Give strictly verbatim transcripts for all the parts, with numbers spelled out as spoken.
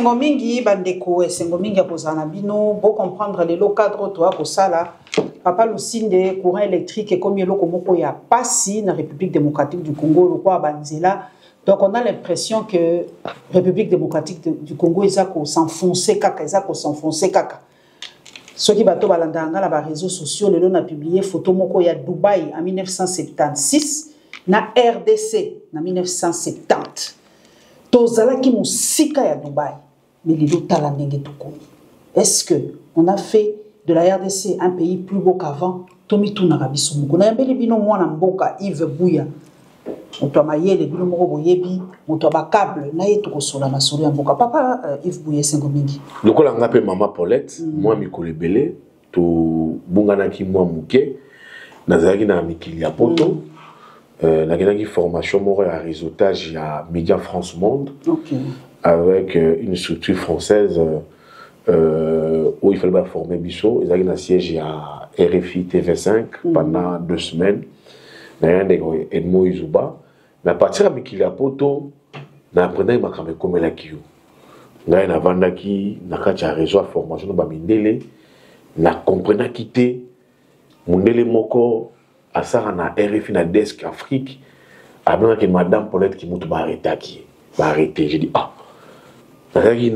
Esengo mingi bandeko, esengo mingi apozana bino, pour comprendre les lots cadres toi ko sala. Papa Lucinde courant électrique et comme yelo komoko ya pasi na République démocratique du Congo le quoi banzela. Donc on a l'impression que République démocratique du Congo ils ko s'enfoncer kaka, ils ko s'enfoncer kaka. Ceux qui bateau balandanga la réseaux sociaux le long a publié photo moko ya Dubaï en mille neuf cent soixante-seize na R D C en mille neuf cent soixante-dix. Tozalaki musika ya Dubaï, mais les lots talandenge tout comme. Est-ce que on a fait de la R D C un pays plus beau qu'avant? Tomi tout narabiso moko. Na yambeli bino mwana mboka Yves Bouya. Moto mayele bino moko boyebi, moto ba câble na yetu ko sola na sori mboka. Papa uh, Yves Bouya sengo mingi. Lokola ngape Mama Paulette, mm. moi mikolo belé to bungana ki moi muke. Nazaki na mikili ya poto. Mm. Euh, la une formation à réseautage à Média France Monde, okay. Avec euh, une structure française euh, où il fallait former Bissot. Ils avaient un siège à R F I T V cinq mm. pendant deux semaines. Edmo Izuba. Mais à partir de Mikili Poto, on apprenait que je comme la Kyo. On a vendu un réseau de formation de Mindele. On a compris quitter Mindele Moko. À ça, on a R F I na desk Afrique. Avant que Madame Paulette qui m'a arrêté qui m'a arrêté, j'ai dit ah. J'ai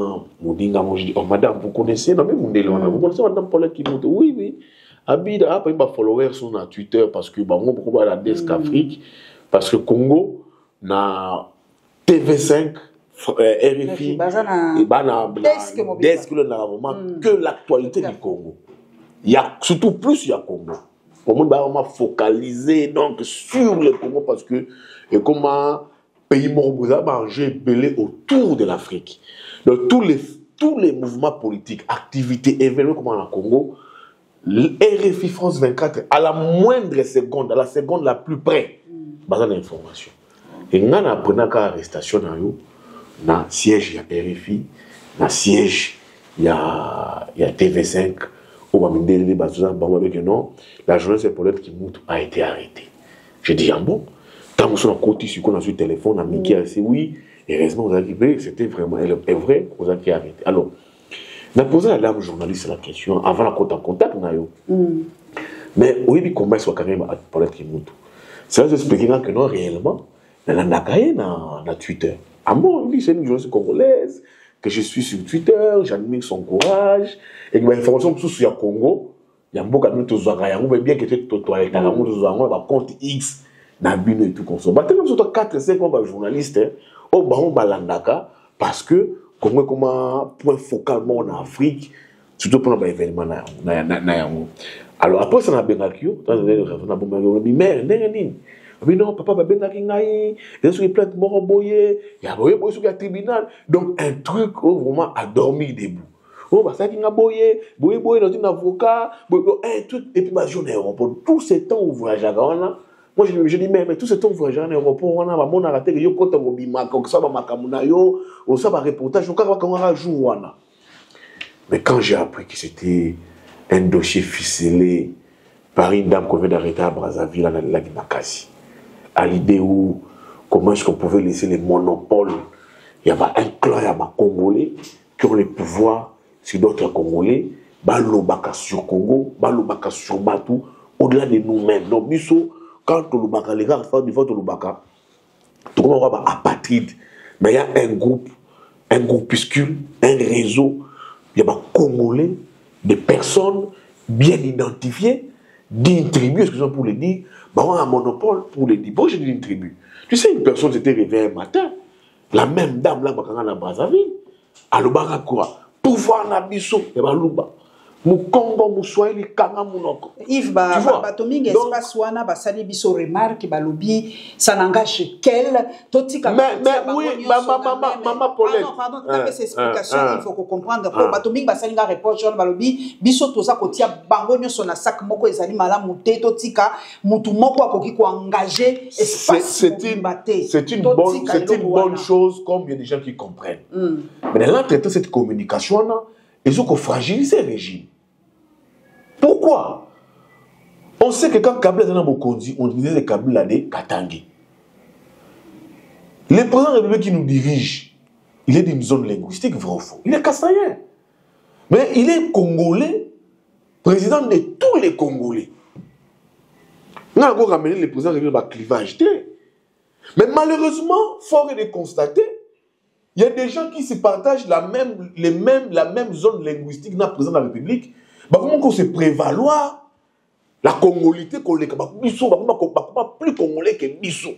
dit oh Madame vous connaissez non mais vous connaissez Madame Paulette qui m'a dit oui oui. Abida après ma followers sur na Twitter parce que bah on pourquoi la desk Afrique parce que Congo na T V cinq R F I et bah na desk le na vraiment que l'actualité du Congo. Il y a surtout plus il y a Congo. Pour moi, on va focaliser donc sur le Congo parce que et comment pays Morboza va manger belé autour de l'Afrique. Donc tous les tous les mouvements politiques, activités, événements comme en Congo, le R F I France vingt-quatre à la moindre seconde, à la seconde la plus près, base d'information. Et on a pris une arrestation dans le siège il y a R F I, dans le siège il y a il y a T V cinq. Non, la journaliste Paulette qui monte a été arrêtée. J'ai dit, ah bon, tant que on a côté sur qu'on a sur le téléphone, on a mis qui a dit oui, et heureusement, on a dit, c'était vraiment, elle est vraie, on a été arrêté. Alors, on a posé à la dame journaliste la question, avant la côte en contact, on a eu. Mais oui, comment est-ce qu'on a Paulette qui monte? Ça veut expliquer que non, réellement, elle a un dans Twitter. Ah bon, oui, c'est une journaliste congolaise. Que je suis sur Twitter, j'admire son courage, et que l'information sur le Congo, il y a beaucoup de choses à faire, bien que tu aies toilette, il y a beaucoup de choses à faire, compte X, Nabino et tout comme ça. Maintenant, nous sommes quatre cinq journalistes, au Baron Balandaka, parce que, comme comment, point focalement en Afrique, surtout pour l'événement. Alors, après, ça n'a pas été on a dit, mais, mais non, papa va bien il y a des plaintes morboyées, il y a des tribunal. Donc, un truc vraiment à dormir debout. Oh, bah, ça qui a boyé, boyé, boyé dans un avocat, un truc, et puis, bah, j'en ai aéroport. Tout ce temps où voyage à Ghana, moi, je dis, mais, mais tout ce temps où voyage à l'aéroport, on a mon arrêté, il y a quand on a comme ça, ma camunayo, on sait un reportage, on a quand on jour. Mais quand j'ai appris que c'était un dossier ficelé par une dame qu'on vient d'arrêter à Brazzaville, à la Guinée-Makassi, à l'idée où comment est-ce qu'on pouvait laisser les monopoles. Il y avait un clan à Congolais qui ont les pouvoirs sur d'autres Congolais, Balobaka sur Congo, Balobaka sur Batou, au-delà de nous-mêmes. Donc, Bisso, quand Tolobaka, les gars, du vote Tolobaka, tout le monde va apatride. Mais il y a un groupe, un groupuscule, un réseau, il y a des Congolais, des personnes bien identifiées, d'une tribu, excusez-moi pour le dire, bah on a un monopole pour le dire. Pourquoi j'ai dit une tribu? Tu sais, une personne s'était réveillée un matin, la même dame là, dans la Brazzaville, à l'Obara quoi, pouvoir na biso, et bah l'Uba. Mukongo, Moussoili, Kanga, Mounoko. Yves, bah, bah, Toming, espace wana, bah, sali biso remarque, bah, lobby, ça n'engage quel, totika, mais, mais, oui, maman, maman, maman, Paulette. Ah non, pardon, tu as fait ces explications, il faut qu'on comprenne. Bah, Toming, bah, sali nga réponse, bah, lobby, biso, toza, kotia, bango, nyo, son sac, moko, ezali, mala, mouté, totika, moutou, moko, akoki, ko engagé, espace, c'est une, c'est une bonne, c'est une bonne chose, comme il y a des gens qui comprennent. Mais dans l'entretien, cette communication, là, ils ont fragilisé le régime. Pourquoi? On sait que quand Kabila est dans Bokondi, on disait que Kabila est Katangi. Le président de la République qui nous dirige, il est d'une zone linguistique, vrai ou faux? Il est kassaïen. Mais il est congolais, président de tous les Congolais. On a encore ramené le président de clivage. Mais malheureusement, fort est de constater, il y a des gens qui se partagent la même, les mêmes, la même zone linguistique dans le président de la République. Bah, comment on se prévaloir la congolité qu'on est plus congolais que Bissou.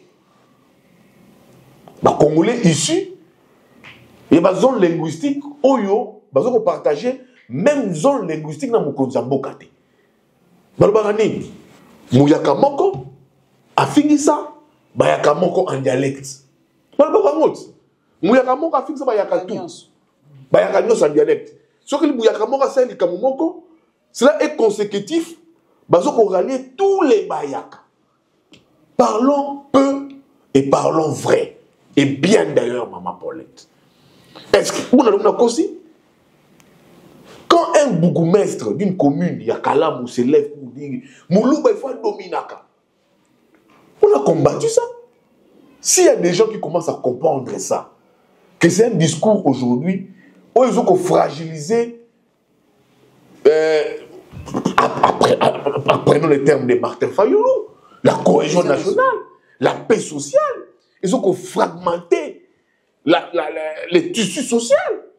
Bah, congolais ici, il y a une zone linguistique, Oyo, bah, on partager même zone linguistique dans mon Konzambokate. Bah, le barani, Mouyaka Moko, a fini ça, bah, Yaka Moko en dialecte. Bah, le barani, Mouyaka Moko a fini ça, bah, Yaka tout. Bah, Yaka Nyos en dialecte. Ce que le Mouyaka Moko a fait, le Kamomoko, cela est consécutif, bah, on rallie tous les Bayaka. Parlons peu et parlons vrai. Et bien d'ailleurs, Maman Paulette. Est-ce que vous avez aussi? Quand un bourgmestre d'une commune, il y a Kalam, se lève pour dire Moulouba, il faut dominaka. On a combattu ça. S'il y a des gens qui commencent à comprendre ça, que c'est un discours aujourd'hui où ils ont fragilisé, euh, après, apprenons les termes de Martin Fayoulou, la cohésion nationale, la paix sociale. Ils ont fragmenté la, la, la, les tissus sociaux.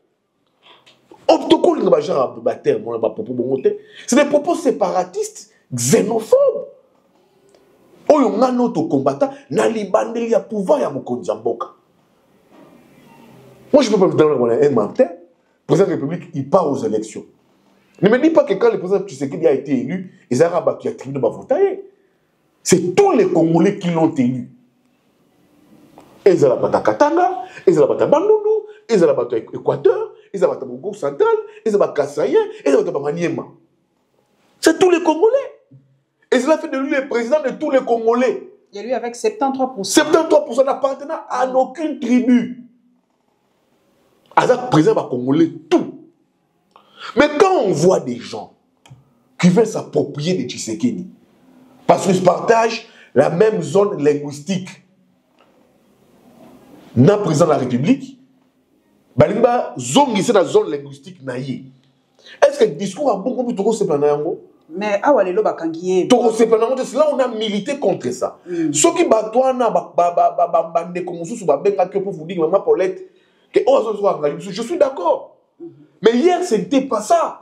C'est des propos séparatistes, xénophobes. Oyo nga notre combattant na libandeli ya pouvoir ya mokonzi ya mboka. Moi je peux pas me donner un matin, le président de la République il part aux élections. Ne me dis pas que quand le président Tshisekedi a été élu, ils ont rabattu la tribune de Bavotaye. C'est tous les Congolais qui l'ont élu. Ils ont battu Katanga, ils ont battu Bandundu, ils ont battu Équateur, ils ont battu Bongo Central, ils ont battu Kassaïen, ils ont battu Maniema. C'est tous les Congolais. Et cela fait de lui le président de tous les Congolais. Et lui avec soixante-treize pour cent. soixante-treize pour cent n'appartenant à aucune tribu. Azak président va Congolais tout. Mais quand on voit des gens qui veulent s'approprier de Tshisekedi, parce qu'ils partagent la même zone linguistique, dans le président de la République, Balimba zone ici dans la zone linguistique naïe. Est-ce que le discours a beaucoup plus de sépanango? Mais ah ouais, le bakangié. Toro sépanango, c'est là on a milité contre ça. Ceux qui battent na ba ba ba ba ba bande comme sous ba benga que pour vous dire Maman Paulette que oh je suis d'accord. Mais hier c'était pas ça.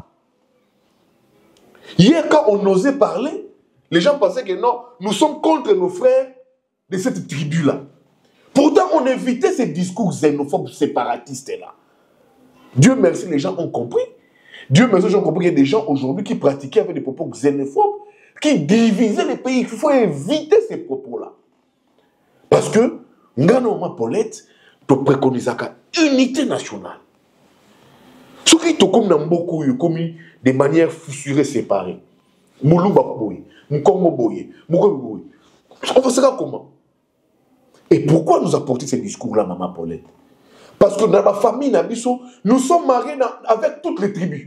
Hier quand on osait parler, les gens pensaient que non, nous sommes contre nos frères de cette tribu là. Pourtant, on évitait ces discours xénophobes, séparatistes-là. Dieu merci, les gens ont compris. Dieu merci, les gens ont compris qu'il y a des gens aujourd'hui qui pratiquaient avec des propos xénophobes, qui divisaient les pays. Il faut éviter ces propos-là. Parce que, Ngano Maman Paulette, tu préconises une unité nationale. Ce qui te comme dans beaucoup, de manière fissurée, séparée. Moulouba Boye, Moukongo Boye, Moukongo Boye. On va savoir comment. Et pourquoi nous apporter ces discours-là, Maman Paulette? Parce que dans la famille Nabiso, nous sommes mariés dans, avec toutes les tribus.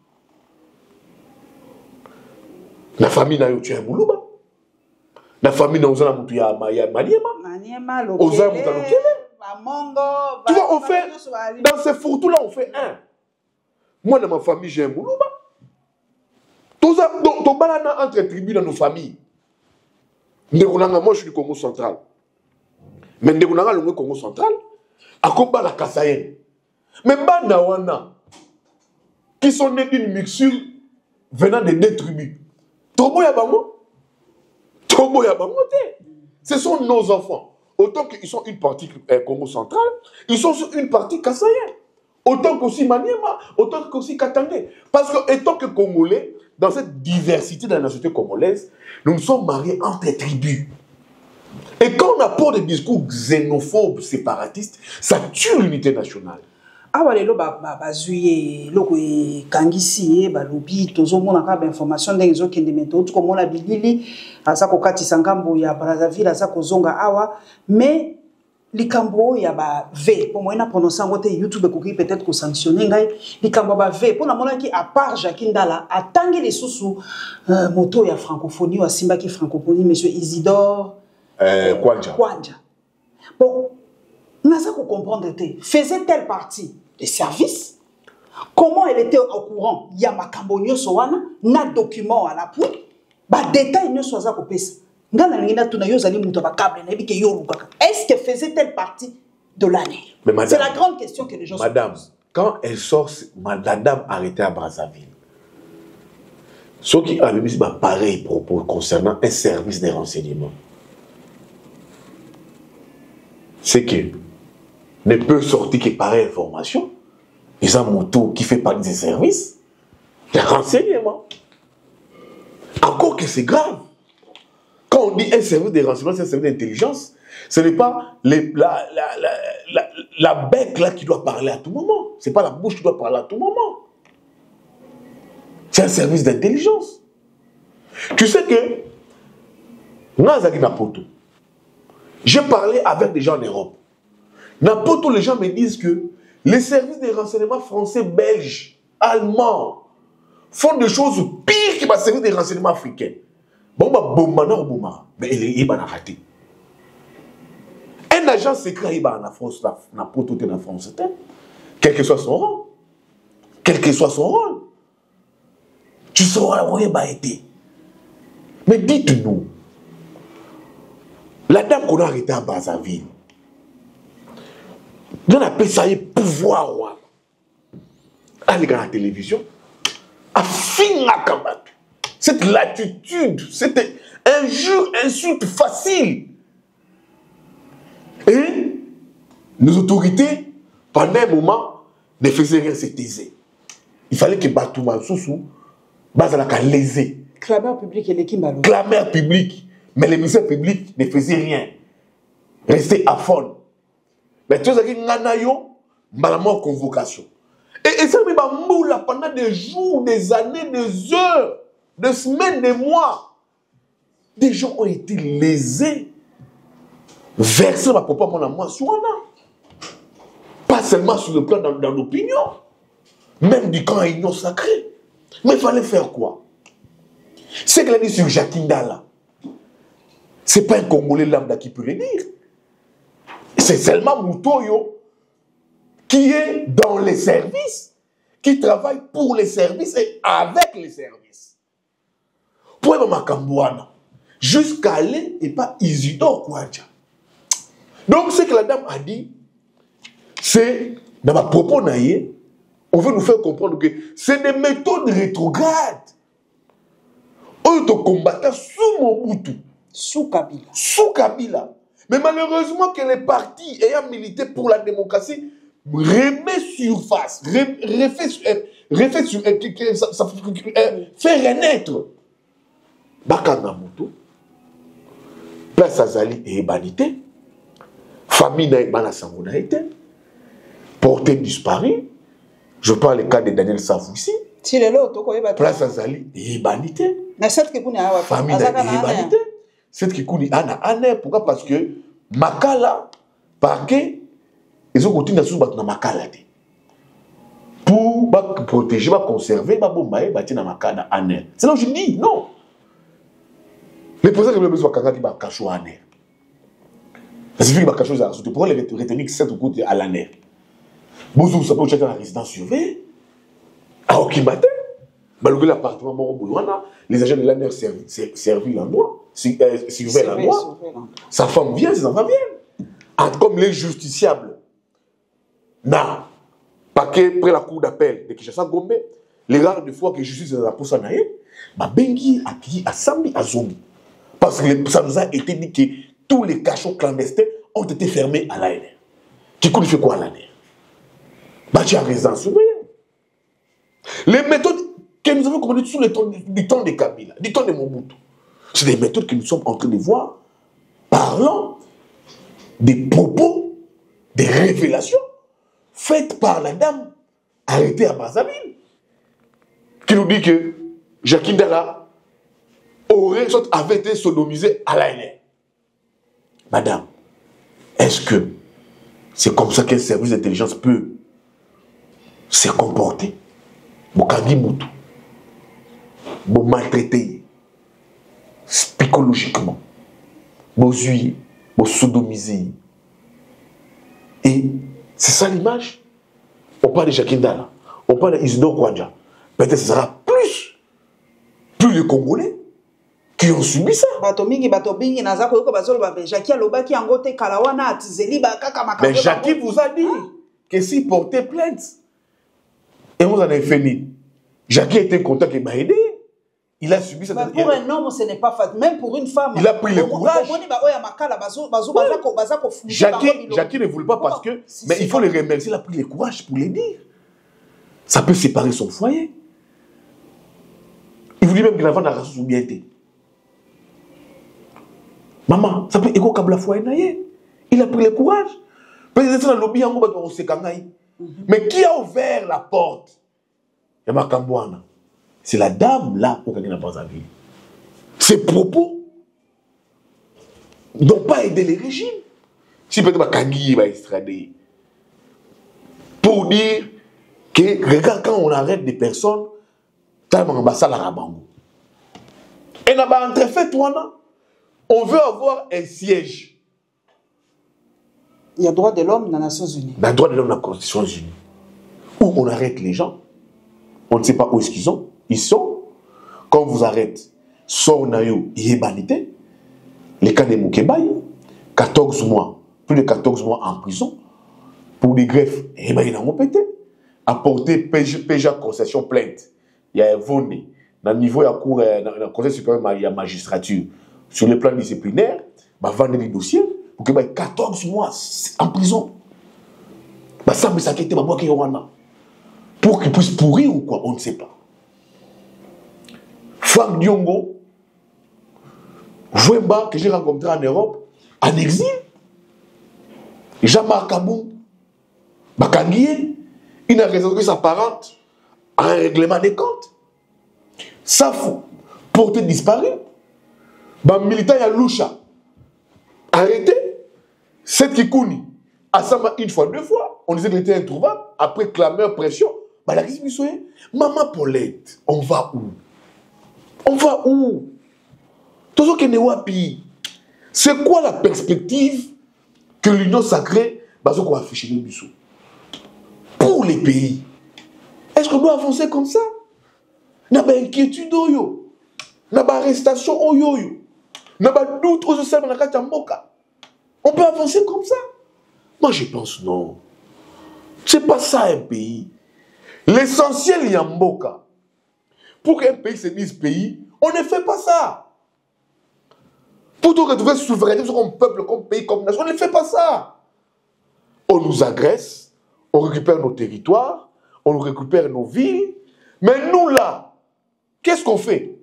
La famille Nayo, tu es Moulouba. La famille Nayo, tu es Maniema. Maniema, Lokele, Bamongo. Tu vois, on fait, dans ces fourre-tout-là, on fait un. Moi, dans ma famille, j'ai un Moulouba. Tout ça, ton balana entre tribus dans nos familles. Moi, je suis du Congo central. Mais nous avons le Congo central, à combat la Kassaïenne. Mais Banawana, qui sont nés d'une mixture venant de deux tribus. Tobo Yabango, Tobo Yabango, ce sont nos enfants. Autant qu'ils sont une partie euh, Congo central, ils sont sur une partie Kassaïenne. Autant qu'aussi Maniema, autant qu'aussi Katangé. Parce que, étant que Congolais, dans cette diversité de la nationalité congolaise, nous nous sommes mariés entre tribus. Et quand on apporte des discours xénophobes, séparatistes, ça tue l'unité nationale. Ah ouais, le ba ba ba zuye, le ko kangisi, ba lobi, tozo mona ka ba information d'enzo qui ne metto, tout comme on a bilili, asa ko kati sangambo ya Brazzaville, asa ko zonga awa, mais likambo ya ba V, pour moi na prononcer en côté YouTube ko peut-être ko sanctionner ngai, likambo ba V, pour na mona ki à part Jacques Ndala, a tangi les sous moto ya francophonie, wa simba ki francophonie, monsieur Isidore Euh, Kwanja. Kwanja. Bon, Naza ko comprendre te. Faisait-elle partie des services? Comment elle était au courant? Il y a makambo nyoso wana na document à l'appui. Ba détail nyoso za ko pesa. Ngana ngina tuna yo zali muto ba câble na bike yo lukaka. Est-ce que faisait-elle partie de l'année? C'est la grande question que les gens madame, se posent. Quand elle sort, la dame arrêtée à Brazzaville. Ce qui a mis pareil propos concernant un service de renseignement. C'est que ne peut sortir que pareille information. Ils ont un moto qui fait partie des services de renseignement. Encore que c'est grave. Quand on dit un service de renseignement, c'est un service d'intelligence. Ce n'est pas les, la, la, la, la, la bec là qui doit parler à tout moment. Ce n'est pas la bouche qui doit parler à tout moment. C'est un service d'intelligence. Tu sais que, j'ai parlé avec des gens en Europe. N'importe où les gens me disent que les services de renseignement français, belges, allemands font des choses pires que les services de renseignement africains. Bon, bah, bon, maintenant, bon, mais il est raté. Un agent secret, il va en France, n'importe où en France, quel que soit son rôle. Quel que soit son rôle. Tu sauras où il va être. Mais dites-nous, la dame qu'on a arrêtée à Brazzaville, on appelle ça un pouvoir. Elle est à la télévision, à fin à combattre. Cette latitude, cette injure, insulte facile. Et les autorités, pendant un moment, ne faisaient rien, se taisaient. Il fallait que Batouma Soussou, Bazalaka lésé. Clameur public et l'équipe ballon. Clameur public. Mais les ministères publics ne faisaient rien. Restaient à fond. Mais tu sais qu'il y a une convocation. Et, et ça me moula pendant des jours, des années, des heures, des semaines, des mois. Des gens ont été lésés. Versés ma propre mon amour sur un. Pas seulement sur le plan dans, dans l'opinion. Même du camp à union sacrée. Mais il fallait faire quoi? C'est qu'elle a dit sur Jacqueline Dalla. Ce n'est pas un Congolais lambda qui peut le dire. C'est seulement Moutoyo qui est dans les services, qui travaille pour les services et avec les services. Pour être Makambouana, jusqu'à aller et pas Isidore Kouadja. Donc ce que la dame a dit, c'est dans ma propos naïe, on veut nous faire comprendre que c'est des méthodes rétrogrades. On est combattant sous Mobutu. Sous Kabila. Sous Kabila. Mais malheureusement que les partis ayant milité pour la démocratie remet surface, refait, refait sur, ça, ça, fait renaître. Bakanga Moto, Place Azali et Ebanité, famille Naïbana Sangonaïté, porté disparu. Je parle le cas de Daniel Savou ici. Place Azali et Ebanité. Famille Naïbana. C'est qui coule ana ana pourquoi parce que makala parce que ils ont continué à sous battre na makala pour protéger ba conserver ba bombaye ba tina makala ana c'est là je dis non les présidents de besoin kanga qui ba cacho ana ça signifie ba cacho ça surtout pour les retenir cette côté à l'année bozo ça peut checker la résidence surveillée à Okimate baloué l'appartement les agents de l'A N R servi l'endroit surveillent l'endroit sa femme vient ses enfants viennent entre comme les justiciables na paquet près la cour d'appel de Kinshasa Gombe les rares de fois que justice est la pour ça naïe ma bengi a qui à Sambi à Zombie parce que ça nous a été dit que tous les cachots clandestins ont été fermés à l'A N R qui coule fait quoi à l'A N R bah tu as raison surveillé les méthodes que nous avons comprises sous le temps du temps de Kabila, du temps de Mobutu. C'est des méthodes que nous sommes en train de voir, parlant des propos, des révélations faites par la dame arrêtée à Brazzaville, qui nous dit que Jacqueline Dalla aurait, soit avait été sodomisée à l'A N R. Madame, est-ce que c'est comme ça qu'un service d'intelligence peut se comporter? Bokangi Moutou. Bon maltraité psychologiquement, bon zui, bon sodomisé. Et c'est ça l'image. On parle de Jacques Ndala, on parle d'Isidore Kouandja. Peut-être ce sera plus, plus les Congolais qui ont subi ça. Mais Jackie vous a dit que s'il portait plainte, et vous en avez fini. Jackie était content qu'il m'a aidé. Il a subi cette... Pour un homme, ce n'est pas facile. Même pour une femme. Il a pris le courage. Jackie, Jackie ne voulait pas parce que... Mais il faut le remercier, il a pris le courage pour le dire. Ça peut séparer son foyer. Il vous dit même que l'enfant n'a pas sous bien été. Maman, ça peut égo comme la foyer. Il a pris le courage. Peut-être que dans le lobby, mais qui a ouvert la porte? Il y a Makambouana. C'est la dame là pour quelqu'un n'a pas envie. Ces propos n'ont pas aidé les régimes. Si peut-être Kangui va extrader. Pour dire que, regarde, quand on arrête des personnes, et n'a entrefait, on veut avoir un siège. Il y a droit de l'homme dans les Nations Unies. Il y a droit de l'homme dans les Nations Unies. Où on arrête les gens. On ne sait pas où est-ce qu'ils sont. Ils sont. Quand on vous arrête, sort Nayo, Yébanité, les cas de Moukébaï, quatorze mois, plus de quatorze mois en prison, pour des greffes, Yébaï n'a pas pété. Apporter P J A concession plainte. Il y a un voné. Dans le niveau, il y a cours, dans le conseil supérieur, il y a magistrature. Sur le plan disciplinaire, il va vendre des dossiers pour qu'il y ait quatorze mois en prison. Ça me s'inquiète, pour qu'il puisse pourrir ou quoi, on ne sait pas. Franck Diongo, Jouemba, que j'ai rencontré en Europe, en exil. Jean-Marc Kabou, Bakanguié, il a résolu sa parente en règlement des comptes. Safou, porté disparu. Bah, militant ya Loucha, arrêté. Cette Kikouni, Assama une fois, deux fois. On disait qu'il était introuvable. Après clameur, pression. Bah, la question est, Maman Paulette, on va où? On va où? Toujours que Newapi. C'est quoi la perspective que l'Union sacrée va afficher les bisous? Pour les pays, est-ce qu'on doit avancer comme ça? N'a pas inquiétude, oyo. N'a pas arrestation, oyo. N'a pas doute, oyo, ça, on peut avancer comme ça? Moi, je pense non. C'est pas ça un pays. L'essentiel, il y a Mboka. Pour qu'un pays se dise pays, on ne fait pas ça. Pour tout retrouver souveraineté comme peuple, comme pays, comme nation, on ne fait pas ça. On nous agresse, on récupère nos territoires, on récupère nos villes, mais nous là, qu'est-ce qu'on fait?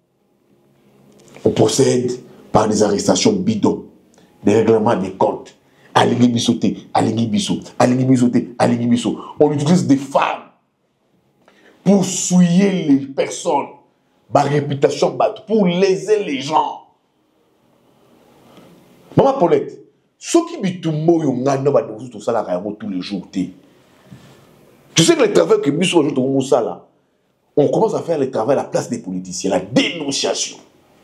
On procède par des arrestations bidons, des règlements des comptes. Alingui Bissoté, Alingui Bissot, Alingui Bissoté, Alingui Bissot. On utilise des femmes pour souiller les personnes, par réputation, pour léser les gens. Maman Paulette, ce qui bitumbo yongana ba de tout ça là tous les jours. Tu sais que le travail que Bissot ajoute au ça là, on commence à faire le travail à la place des politiciens, la dénonciation.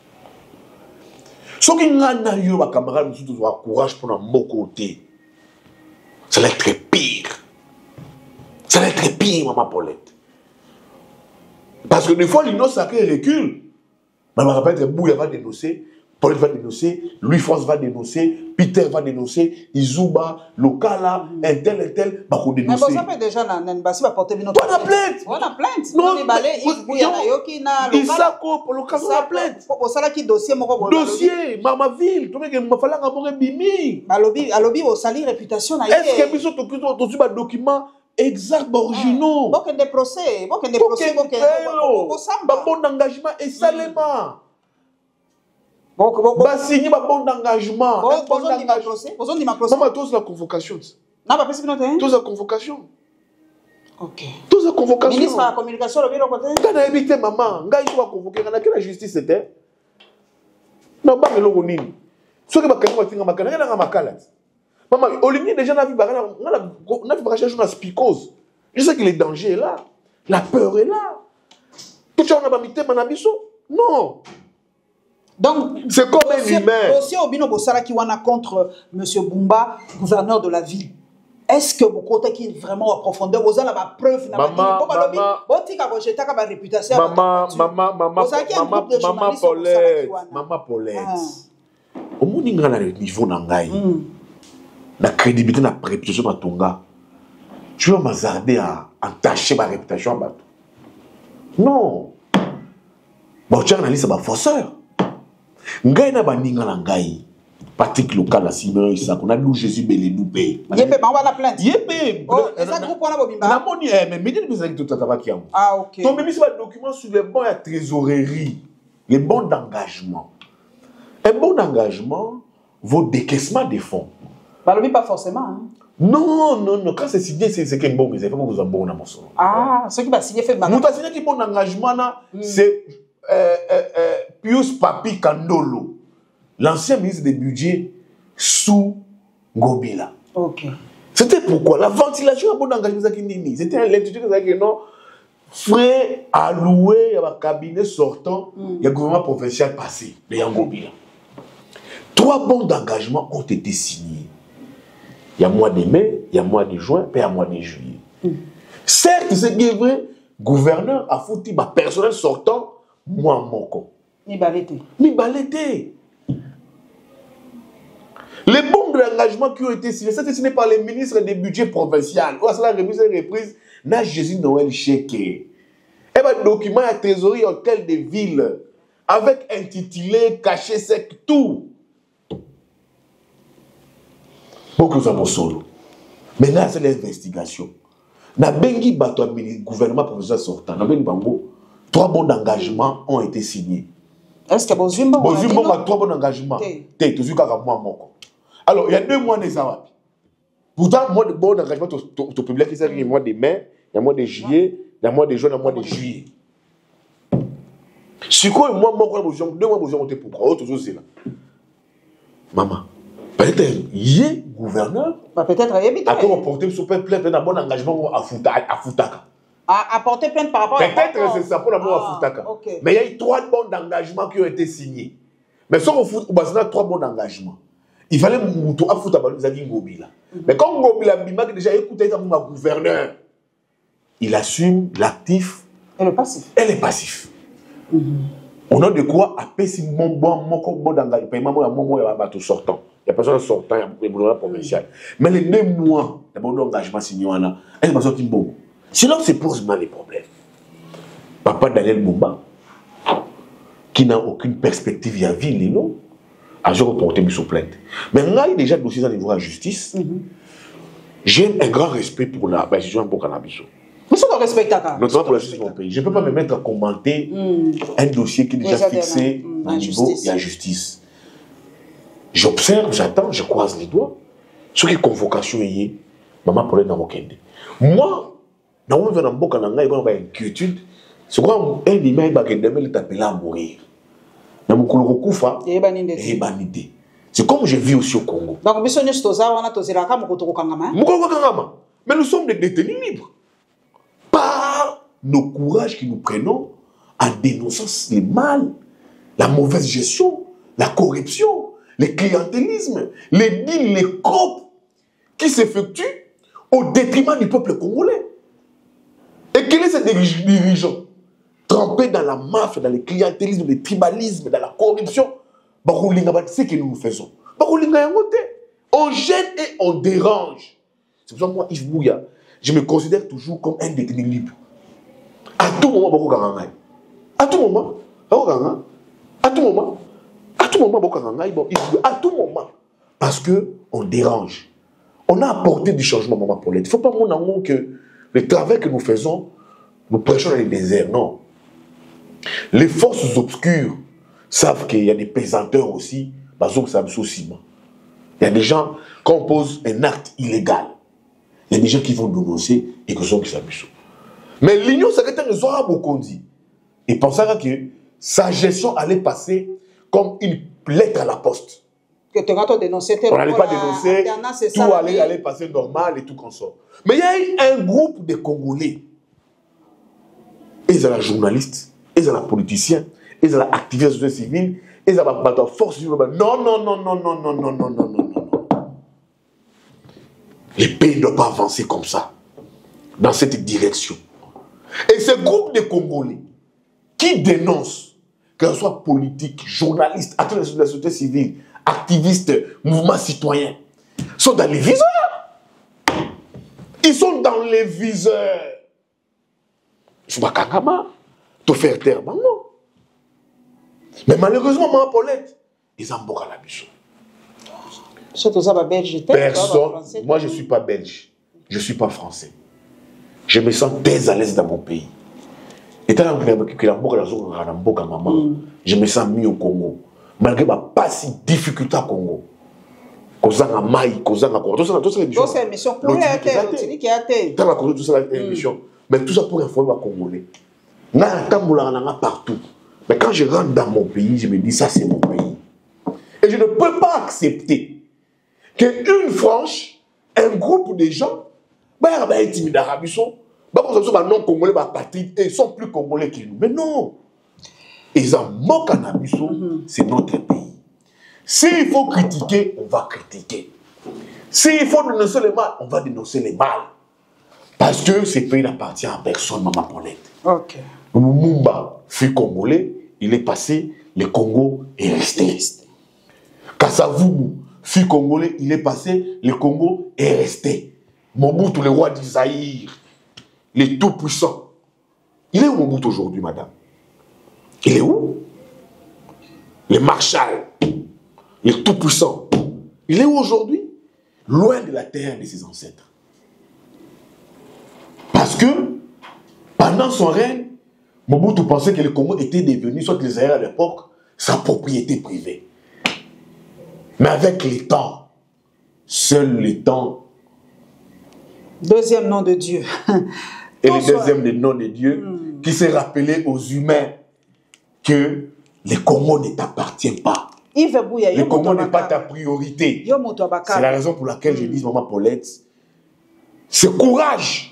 Ce qui ngana yo ba camarade Bissot doit courage pour un bon côté. Ça va être pire. Ça va être pire, Maman Paulette. Parce que des fois, l'Union sacrée recule. Mais on va pas être Bouya va dénoncer, Paulette va dénoncer, Louis-France va dénoncer, Peter va dénoncer, Izuba, Lokala, un tel, un tel, va dénoncer. Mais ça fait déjà dans Nembasi va porter une autre plainte. On a plainte. On a plainte. Non, mais Isako, pour Lokala, on a plainte. Pour ça, qui dossier, mon dossier, Mama Ville, tu vois que ma fallait avoir un bimi. Alobi, alobi, au sali réputation. Est-ce que Bissot tu as un document exact, originaux? Bon, qu'il y ait des procès, bon, qu'il y ait des procès, bon, qu'il y ait des bon engagement et salement. Bon, bon, bon. Signer un bon engagement. Bon, bon engagement. Bon, dit ma procès. Maman, tous la convocation. Non, pas parce que nous t'es. Tous la convocation. Ok. Tous la convocation. Ministre de la communication, le bureau côté. Quand on a évité maman, quand il va convoquer, on a quelle justice c'était? Non, pas le ronini. Ce que ma canne va tenir ma canne, elle a ma calade. Maman, Olivier déjà n'a vu, on a vu bracher une spicose. Je sais que le danger est là, la peur est là. Tout le monde n'a pas mis tes manabiso. Non. Donc, c'est comme un humain. Dossier Obino Bossala qui wana contre M. Bumba, gouverneur de la ville. est-ce que vous côté qui vraiment en profondeur vous avez la preuve na maman maman botika ko jeta ka réputation maman maman maman maman maman Paulette maman Paulette au moins ninga na niveau na ngai la crédibilité na réputation na tonga tu vas m'azarder à entacher ma réputation à bateau non bon tu as analysé ma forceur ngai na baninga na ngai Patrick local à Simon Issa qu'on a loué Jésus belé loupé yépé ba la plainte yépé oh et ça groupe on a bobimba na moni eh mais médias bizarre tout ça va qui am ah OK donc même si le document sur les bons à trésorerie les bons d'engagement un bon d'engagement vaut décaissement des fonds bah pas forcément hein. Non, non, non. Quand c'est signé, c'est qu'un bon, mais c'est pas vous en bon dans mon son. Ah, ce qui va signer fait mal. Nous t'as signé qui bon engagement là, c'est euh, euh, euh, Pius Papi Kandolo, l'ancien ministre des budgets sous Ngobila. Ok. C'était pourquoi la ventilation a bon engagement qui nini. C'était un l'institut qui non frais alloués à un cabinet sortant, il y a le gouvernement provincial passé de Ngobila. Trois bons d'engagement ont été signés. Il y a mois de mai, il y a mois de juin, puis il y a mois de juillet. Mm. Certes, c'est vrai, gouverneur a foutu ma personnel sortant, moi, mon con. Ni balété. Ni balété. Les bons d'engagement qui ont été signés, c'était signé par les ministres des budgets provinciaux. Ou à cela, remise et reprise, n'a Jésus Noël Chéké. Et bien, document à trésorerie hôtel de ville, avec intitulé, caché sec, tout. Beaucoup de solo. Maintenant, c'est l'investigation. Na bengi bato gouvernement provincial sortant. Na bengi bango, trois bons d'engagement ont été signés. Est-ce que Bozumbo Bozumbo a trois bons d'engagement. Té, tu suis qu'à moi moko. Alors, il y a deux mois de ça. Pourtant, moi de bon d'engagement au public qui c'est le mois de mai, il y a mois de juillet, il y a mois de juin, il y a mois de juillet. Si quoi moi moko deux mois besoin de pourquoi autre chose c'est là. Maman. Peut-être y gouverneur. Bah peut-être y est. À quoi porter sur plainte un bon engagement à Futaka. À porter plainte par rapport. Peut-être c'est ça pour la mort à Futaka. Mais il y a eu trois bons d'engagement qui ont été signés. Mais si on fout, on a trois bons d'engagement. Il fallait moutou à Futaka nous a dit Ngobila. Mais quand Ngobila Bima déjà écouté comme un gouverneur, il assume l'actif et le passif. Et le passif. On a de quoi appeler mon bon bon d'engagement paiement mon mon bateau sortant. Il y a personne sortant, il y a des gouvernements provinciaux. Mais les deux mois d'engagement signé, elle m'a sorti bon. Sinon, c'est pour ça les problèmes. Papa Daniel Mumba, qui n'a aucune perspective, il y a ville, non, a reporté sous plainte. Mais là, il y a déjà dossier à niveau de la justice. J'ai un grand respect pour la décision pour cannabis. Mais ça, on respecte ça. Notamment pour la justice de mon pays. Je ne peux pas me mettre à commenter un dossier qui est déjà fixé au niveau de la justice. J'observe, j'attends, je croise les doigts. Ce qui est convocation, maman Paulette dans mon kende. Moi, dans mon venant beaucoup dans il y a une inquiétude. C'est quoi un humain qui est appelé à mourir. Dans mon couloir kufa, et banité. C'est comme je vis aussi au Congo. Donc, nous sommes tous là, on a tous les cas, nous sommes Kangama. Mais nous sommes des détenus libres. Par nos courages que nous prenons en dénonçant le mal, la mauvaise gestion, la corruption, le clientélisme, les deals, les copes qui s'effectuent au détriment du peuple congolais. Et quels sont ces dirigeants trempés dans la mafia, dans le clientélisme, le tribalisme, dans la corruption? C'est ce que nous faisons. On gêne et on dérange. C'est pour ça que moi, Yves Bouya, je me considère toujours comme un détenu libre. À tout moment, à tout moment, à tout moment, à tout moment, à tout moment, parce qu'on dérange. On a apporté du changement, maman Paulette. Il ne faut pas mon que le travail que nous faisons, nous prêchons dans les déserts. Non. Les forces obscures savent qu'il y a des pesanteurs aussi. Il y a des gens, quand on pose un acte illégal, il y a des gens qui vont dénoncer et qui sont qui s'abusent. Mais l'Union secrétaire nous aura beaucoup dit. Et pensait que sa gestion allait passer comme une lettre à la poste. Que tu as dénoncé, on n'allait pas dénoncer, tout allait, allait passer normal et tout comme ça. Mais il y a eu un groupe de Congolais. Ils sont la journaliste, ils sont la politicien, ils sont la activiste de la société civile, ils sont la force civile. Non, non, non, non, non, non, non, non, non, non, non. Les pays ne doivent pas avancer comme ça, dans cette direction. Et ce groupe de Congolais qui dénoncent, que ce soit politique, journaliste, acteurs de la société civile, activistes, mouvements citoyens, sont dans les viseurs. Ils sont dans les viseurs. Je ne sais pas comment te faire taire, non. Mais malheureusement, maman Paulette, ils ont beaucoup à la bichon. Personne. Moi, je ne suis pas belge. Je ne suis pas français. Je me sens très à l'aise dans mon pays. Étant que la maman, je me sens mis au Congo. Malgré ma pas si difficulté au Congo. Kozanga Maï, Kozanga Congo. Tout ça, tout ça, c'est une émission. Pour émission. Mais tout ça pour informer les Congolais. Partout. Mais quand je rentre dans mon pays, je me dis ça, c'est mon pays. Et je ne peux pas accepter qu'une frange, un groupe de gens, ils sont plus congolais que nous. Mais non! Ils en moquent en Abisso, c'est notre pays. S'il faut critiquer, on va critiquer. S'il faut dénoncer le mal, on va dénoncer le mal. Parce que ce pays n'appartient à personne, maman Paulette. Ok. Lumumba fut congolais, il est passé, le Congo est resté. Kassavubu fut congolais, il est passé, le Congo est resté. Mobutu, le roi d'Isaïr, le tout-puissant. Il est où Mobutu aujourd'hui, madame? Il est où? Le Marshal, le tout-puissant. Il est où aujourd'hui? Loin de la terre de ses ancêtres. Parce que, pendant son règne, Mobutu pensait que le Congo était devenu, soit les Zaïre à l'époque, sa propriété privée. Mais avec le temps, seul le temps. Deuxième nom de Dieu. Et le deuxième nom de Dieu, mm. qui s'est rappelé aux humains que le Congo ne t'appartient pas. Le Congo n'est pas ta priorité. C'est la raison pour laquelle mm. je dis, maman Paulette, ce courage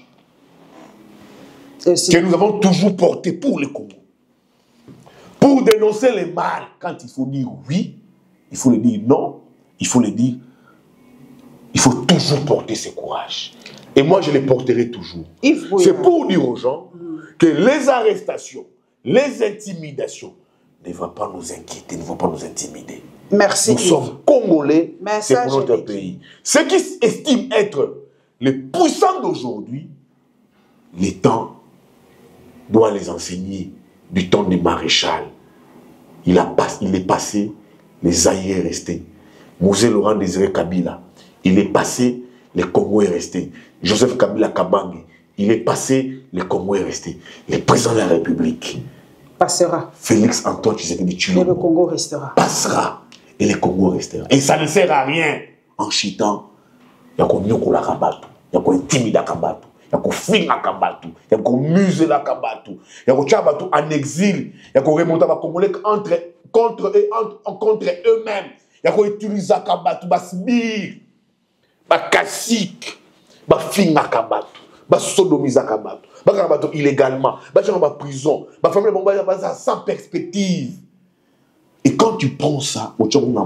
que nous avons toujours porté pour le Congo. Pour dénoncer le mal, quand il faut dire oui, il faut le dire non, il faut le dire, il faut toujours porter ce courage. Et moi, je le porterai toujours. C'est pour dire aux gens que les arrestations, les intimidations ne vont pas nous inquiéter, ne vont pas nous intimider. Merci. Nous sommes Congolais, c'est pour notre pays. Ceux qui estiment être les puissants d'aujourd'hui, les temps doit les enseigner du temps du maréchal. Il, a pas, il est passé, les Zaïre est resté. Mosé Laurent Désiré Kabila, il est passé, le Congo est resté. Joseph Kabila Kabange, il est passé, le Congo est resté. Le président de la République passera. Félix Antoine Tshisekedi Tshilombo. Et le Congo restera. Passera. Et le Congo restera. Et ça ne sert à rien en chitant. Il y a qu'on nyoko la kabatu. Il y a qu'on intimide la kabatu. Il y a qu'on finit la kabatu. Il y a qu'on muse la kabatu. Il y a qu'on tchabatu en exil. Il y a qu'on remonte à Congolais entre, contre eux, entre, contre eux-mêmes. Il y a qu'on utilise la kabatu. Bas sbir. Bas kassik. Bas finit la kabatu. Bas sodomise la kabatu. Bas kabatu illégalement. Bas gens en prison. Bas famille sans perspective. Et quand tu prends ça,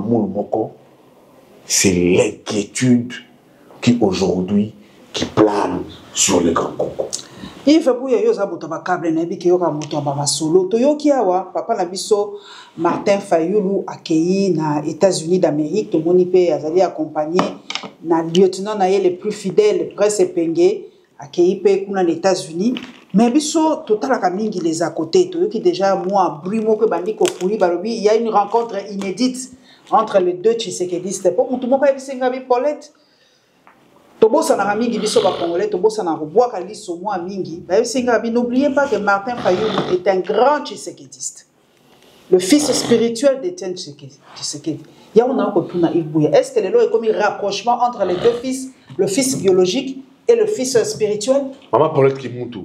c'est l'inquiétude qui aujourd'hui qui plane sur le Grand Congo. Il faut que yo zabuta ba câble na bi ke yo ka moto ba solo to yo ki awa papa na biso Martin Fayulu accueilli na États-Unis d'Amérique to moni pe azali accompagné na lieutenant na ye le plus fidèle Prince Penge accueilli pe kuna na États-Unis. Mais biso total ka mingi les à côté to yo ki déjà moi brimo que bandi ko fuli balobi il y a une rencontre inédite entre les deux Tshisekedistes pour tout monde ka bisenga bi Paulette tobosa na mingi biso ba congolais tobosa na roboa ka liso moi mingi ba bisenga bi n'oubliez pas que Martin Fayulu est un grand Tshisekediste, le fils spirituel d'Étienne Tshisekedi. Il y a on a ko tuna Ibuya, est-ce que le lo est comme un rapprochement entre les deux fils, le fils biologique et le fils spirituel? Maman Paulette Kimutu,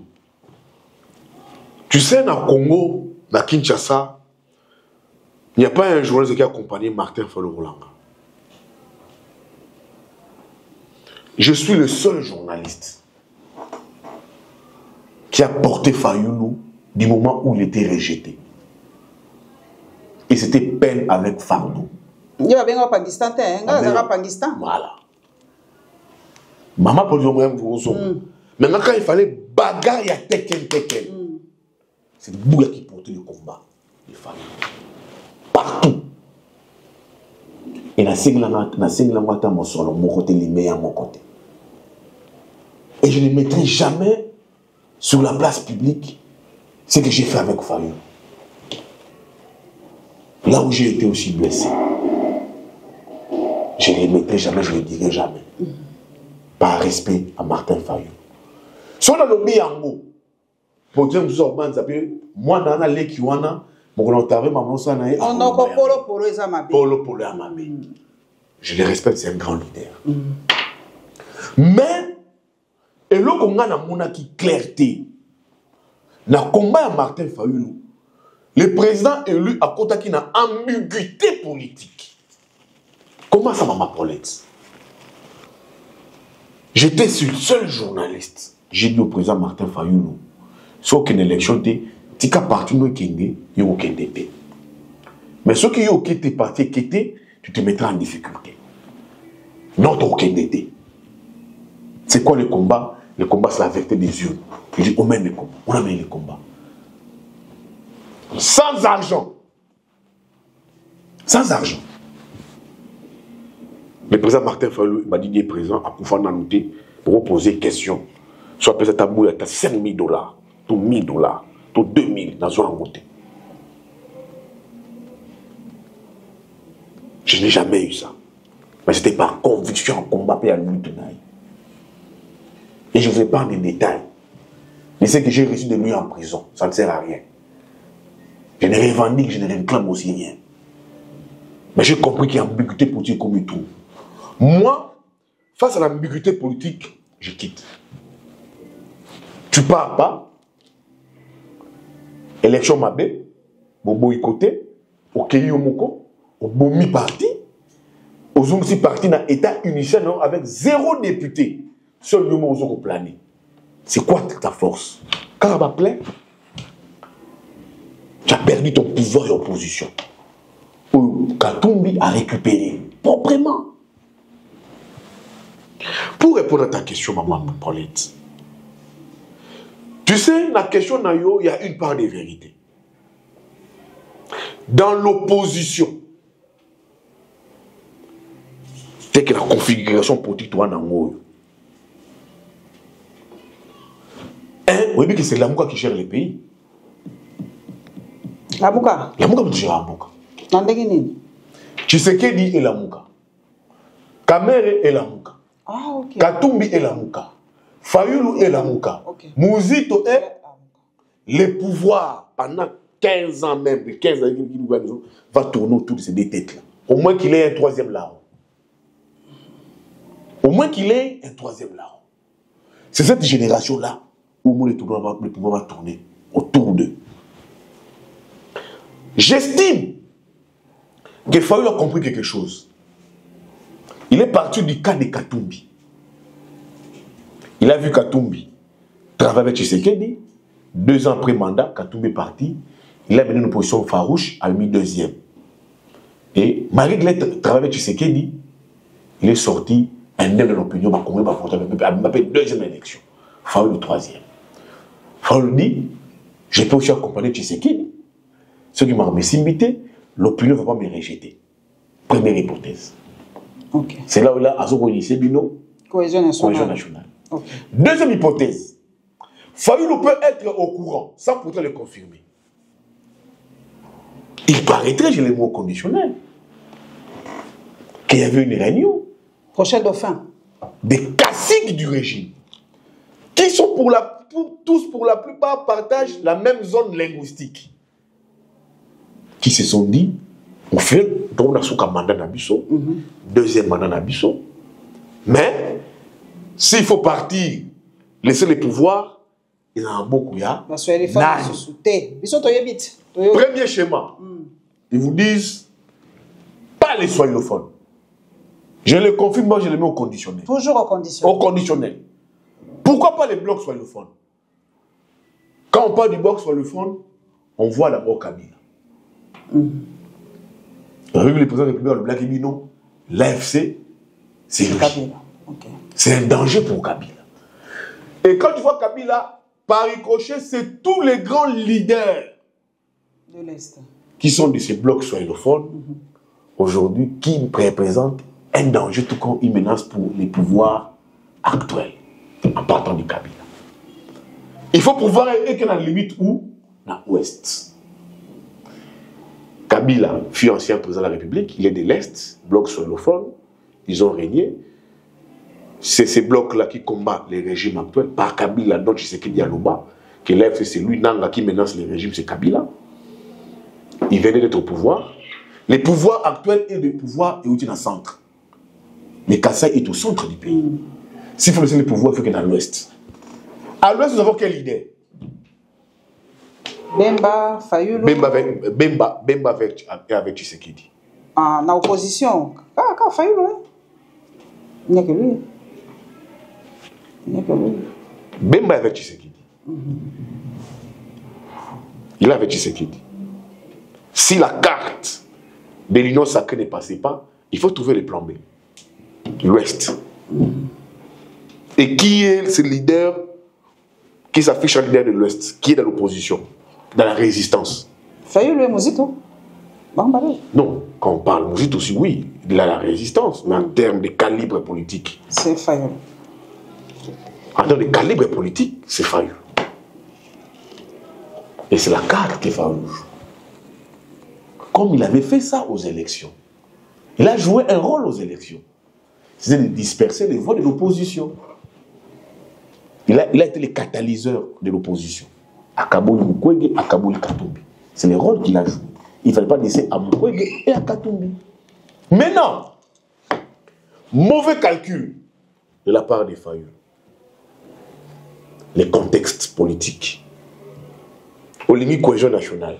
tu sais, dans le Congo, dans Kinshasa, il n'y a pas un journaliste qui a accompagné Martin Fayulu. Je suis le seul journaliste qui a porté Fayulu du moment où il était rejeté. Et c'était peine avec fardeau. Il y a bien au Pakistan, hein? Pakistan. Voilà. Maman pour dire moi maintenant quand il fallait bagarre il y a Tekken Tekken. C'est Bouga qui portait le combat des femmes. Partout. Et na singla na singla ngata mo solo mon côté les meilleurs à mon côté. Et je ne mettrai jamais sur la place publique ce que j'ai fait avec Fayou. Là où j'ai été aussi blessé. Je ne les mettrai jamais, je ne le dirai jamais. Par respect à Martin Fayou. Si on a le biango, pour dire que nous sommes moi, dans la leki wana, mon ontaré, ma monsa na on a encore polo polo et Zamabe. Polo polo Zamabe. Je les respecte, c'est un grand leader. Mais, et là qu'on a na qui clarté, na combat à Martin Fayou, le président élu à côté qui n'a ambiguïté politique. Comment ça m'a Paulette? J'étais le seul journaliste. J'ai dit au président Martin Fayou, sauf qu'une élection était, si tu as parti au Kenya, il y a aucun été. Mais ceux qui ont quitté parti, quitté, tu te mettras en difficulté. Non, tu n'as aucun été. C'est quoi le combat? Le combat, c'est la vérité des yeux. Je dis, on mène le combat. On amène le combat. Sans argent. Sans argent. Le président Martin Fayou m'a dit qu'il est présent à Koufana Nouté pour poser une question. Soit peut-être à Bouya, tu as cinq mille dollars, tu as mille dollars, tu as deux mille dans un côté. Je n'ai jamais eu ça. Mais c'était par conviction en combat et à lutte. Et je ne vous épargne des détails. Mais ce que j'ai reçu de lui en prison, ça ne sert à rien. Je ne revendique, je ne réclame aussi rien. Mais j'ai compris qu'il y a une ambiguïté politique comme il trouve. Moi, face à l'ambiguïté politique, je quitte. Tu pars pas. Élection Mabé, au boycotté, au Keyomoko, au Bomi parti, au Zongsi parti dans l'État unitaire avec zéro député. Seul le mot au plané. C'est quoi ta force? Quand on va plaire, tu as perdu ton pouvoir et opposition. Katumbi a récupéré proprement. Pour répondre à ta question, maman Paulette, tu sais, la question Nayo, il y a une part de vérité. Dans l'opposition, c'est que la configuration politique toi Nango. Hein, vous voyez que c'est Lamouka qui gère les pays. Lamouka Lamouka qui gère Lamouka. Nandegini. Tshisekedi et Lamouka. Kamere et Lamouka. Ah, ok. Katumbi et Lamouka. Fayulu et Lamouka. Okay. Mouzito et les pouvoirs pendant quinze ans même, quinze ans, va tourner autour de ces deux têtes-là. Au moins qu'il ait un troisième larron. Au moins qu'il ait un troisième larron. C'est cette génération-là où le pouvoir va tourner autour d'eux. J'estime que Fayulu a compris quelque chose. Il est parti du cas de Katumbi. Il a vu Katumbi travailler avec Tshisekedi. Deux ans après mandat, Katumbi est parti. Il a mené une position farouche, a mis deuxième. Et malgré qu'il ait travaillé avec Tshisekedi, il est sorti indemne de l'opinion, il a fait deuxième élection. Fayulu le troisième. Fayulu dit, je peux aussi accompagner Tshisekedi. Ceux qui m'ont invité, l'opinion ne va pas me rejeter. Première hypothèse. Okay. C'est là où il a Azoko Bino, cohésion nationale. Cohésion nationale. Okay. Deuxième hypothèse. Fayulu peut être au courant, sans pourtant le confirmer. Il paraîtrait, j'ai les mots conditionnels, qu'il y avait une réunion. Prochain dauphin. Des caciques du régime, qui sont pour la, pour, tous pour la plupart partagent la même zone linguistique, qui se sont dit, on fait, donc on a sous mandat Nabiso, mm-hmm. Deuxième mandat Nabiso, mais s'il faut partir, laisser les pouvoirs, il y en a beaucoup. Premier schéma, mm. Ils vous disent, pas les soyophones. Je le confirme, moi je le mets au conditionnel. Toujours au conditionnel. Au conditionnel. Pourquoi pas les blocs soyophones? Quand on parle du bloc soyophones, on voit d'abord Kabila. Mm. Avec le président de la République, le Black Ebino, l'A F C, c'est lui. Kabila. Okay. C'est un danger pour Kabila. Et quand tu vois Kabila, par ricochet, c'est tous les grands leaders de l'Est qui sont de ces blocs swahilophones, mm-hmm. aujourd'hui, qui représentent un danger, tout comme une menace pour les pouvoirs actuels, en partant du Kabila. Il faut pouvoir être dans la limite où? Dans l'Ouest. Kabila fut ancien président de la République, il est de l'Est, bloc swahilophones, ils ont régné. C'est ces blocs-là qui combattent les régimes actuels, par Kabila, donc Tshisekedi Yaloba, qui l'F C, c'est lui, Nanga, qui menace les régimes, c'est Kabila. Il venait d'être au pouvoir. Les pouvoirs actuels et le pouvoir est aussi dans le centre. Mais Kassai est au centre du pays. S'il faut laisser le pouvoir, il faut qu'il y ait dans l'Ouest. À l'Ouest, nous avons quelle idée? Bemba, Fayulu. Bemba avec, Bemba, Bemba avec, avec Tshisekedi. En opposition. Ah, quand Fayulu, hein? Il n'y a que lui. Il n'y a que lui. Bemba avec Tshisekedi. Mm-hmm. Il est avec Tshisekedi. Si la carte de l'Union sacrée ne passait pas, il faut trouver les plans B. L'Ouest. Mm-hmm. Et qui est ce leader qui s'affiche en leader de l'Ouest, qui est dans l'opposition, dans la résistance? Fayulu et Mozito. Non, quand on parle Mozito aussi, oui, il a la résistance, mais en termes de calibre politique. C'est Fayulu. En termes de calibre politique, c'est Fayulu. Et c'est la carte qui est Fayulu. Comme il avait fait ça aux élections. Il a joué un rôle aux élections. C'est de disperser les voix de l'opposition. Il a, il a été le catalyseur de l'opposition. À Kaboli Mukwege, à Kaboli Katumbi. C'est le rôle qu'il a joué. Il ne fallait pas laisser à Mukwege et à Katumbi. Maintenant, mauvais calcul de la part des Fayulu. Les contextes politiques. Au limite cohésion nationale.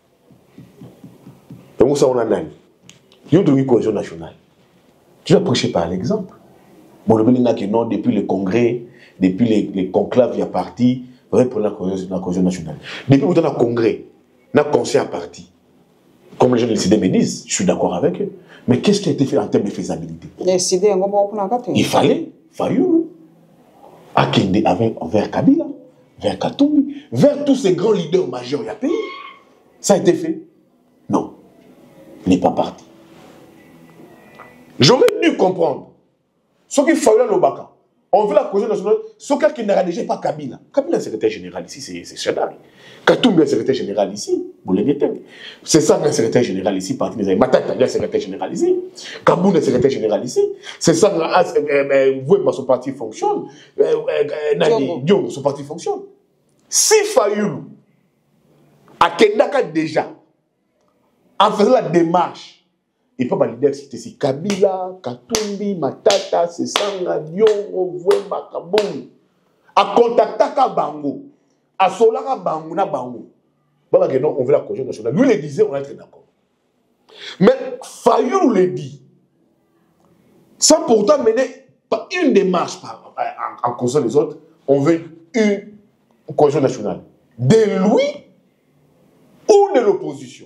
Donc ça on a nani. Il y a une cohésion nationale. Tu vas prêcher par l'exemple. Bon, le Bénin que non, depuis le congrès, depuis les, les conclaves, il y a parti, vrai pour la cohésion, la cohésion nationale. Depuis le temps congrès, le conseil à parti. Comme les gens décidés me disent, je suis d'accord avec eux. Mais qu'est-ce qui a été fait en termes de faisabilité? Il fallait, Fayulu, Akende vers Kabila, vers Katumbi, vers tous ces grands leaders majeurs, il y a pays. Ça a été fait? Non. Il n'est pas parti. J'aurais dû comprendre. Ce qu'il fallait à l'Obaka. On veut la cohésion nationale. Ce qui n'a déjà pas Kabila. Kabila est secrétaire général ici, c'est Chadari. Katumbi est secrétaire général ici. C'est ça le secrétaire général ici. Matata est secrétaire général ici. Kaboun est secrétaire général ici. C'est ça que son parti fonctionne. Diong, son parti fonctionne. Si Fayulu a Kendaka déjà, en faisant la démarche, il peut pas leader citer ici Kabila, Katumbi, Matata, Sesanga, Diongo, Vwemba, Kaboum. A contactaka Bango, a Solaka Bango na Bango. Bah que non, on veut la cohésion nationale. Lui le disait, on est très d'accord. Mais Fayulu le dit, sans pourtant mener pas une démarche par, en, en concernant les autres, on veut une cohésion nationale. De lui ou de l'opposition.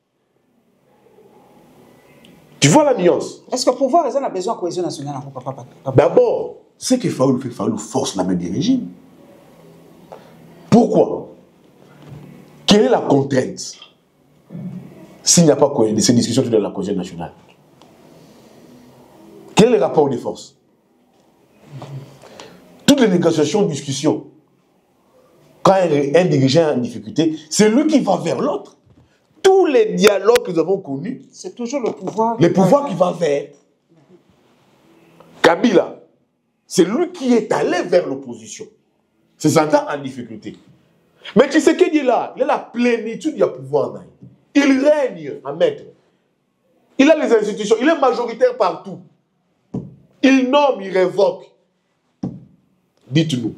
Tu vois la nuance? Est-ce que le pouvoir a besoin de cohésion nationale? D'abord, ce que Fayulu fait, Fayulu force la main du régime. Pourquoi? Quelle est la contrainte s'il n'y a pas de ces discussions sur la cohésion nationale? Quel est le rapport des forces? Toutes les négociations, discussions, quand un dirigeant est en difficulté, c'est lui qui va vers l'autre. Tous les dialogues que nous avons connus, c'est toujours le pouvoir. Le pouvoir qui va vers Kabila. C'est lui qui est allé vers l'opposition. C'est sentant en difficulté. Mais tu sais qu'il est là, il a la plénitude du pouvoir. Il règne en maître. Il a les institutions, il est majoritaire partout. Il nomme, il révoque. Dites-nous.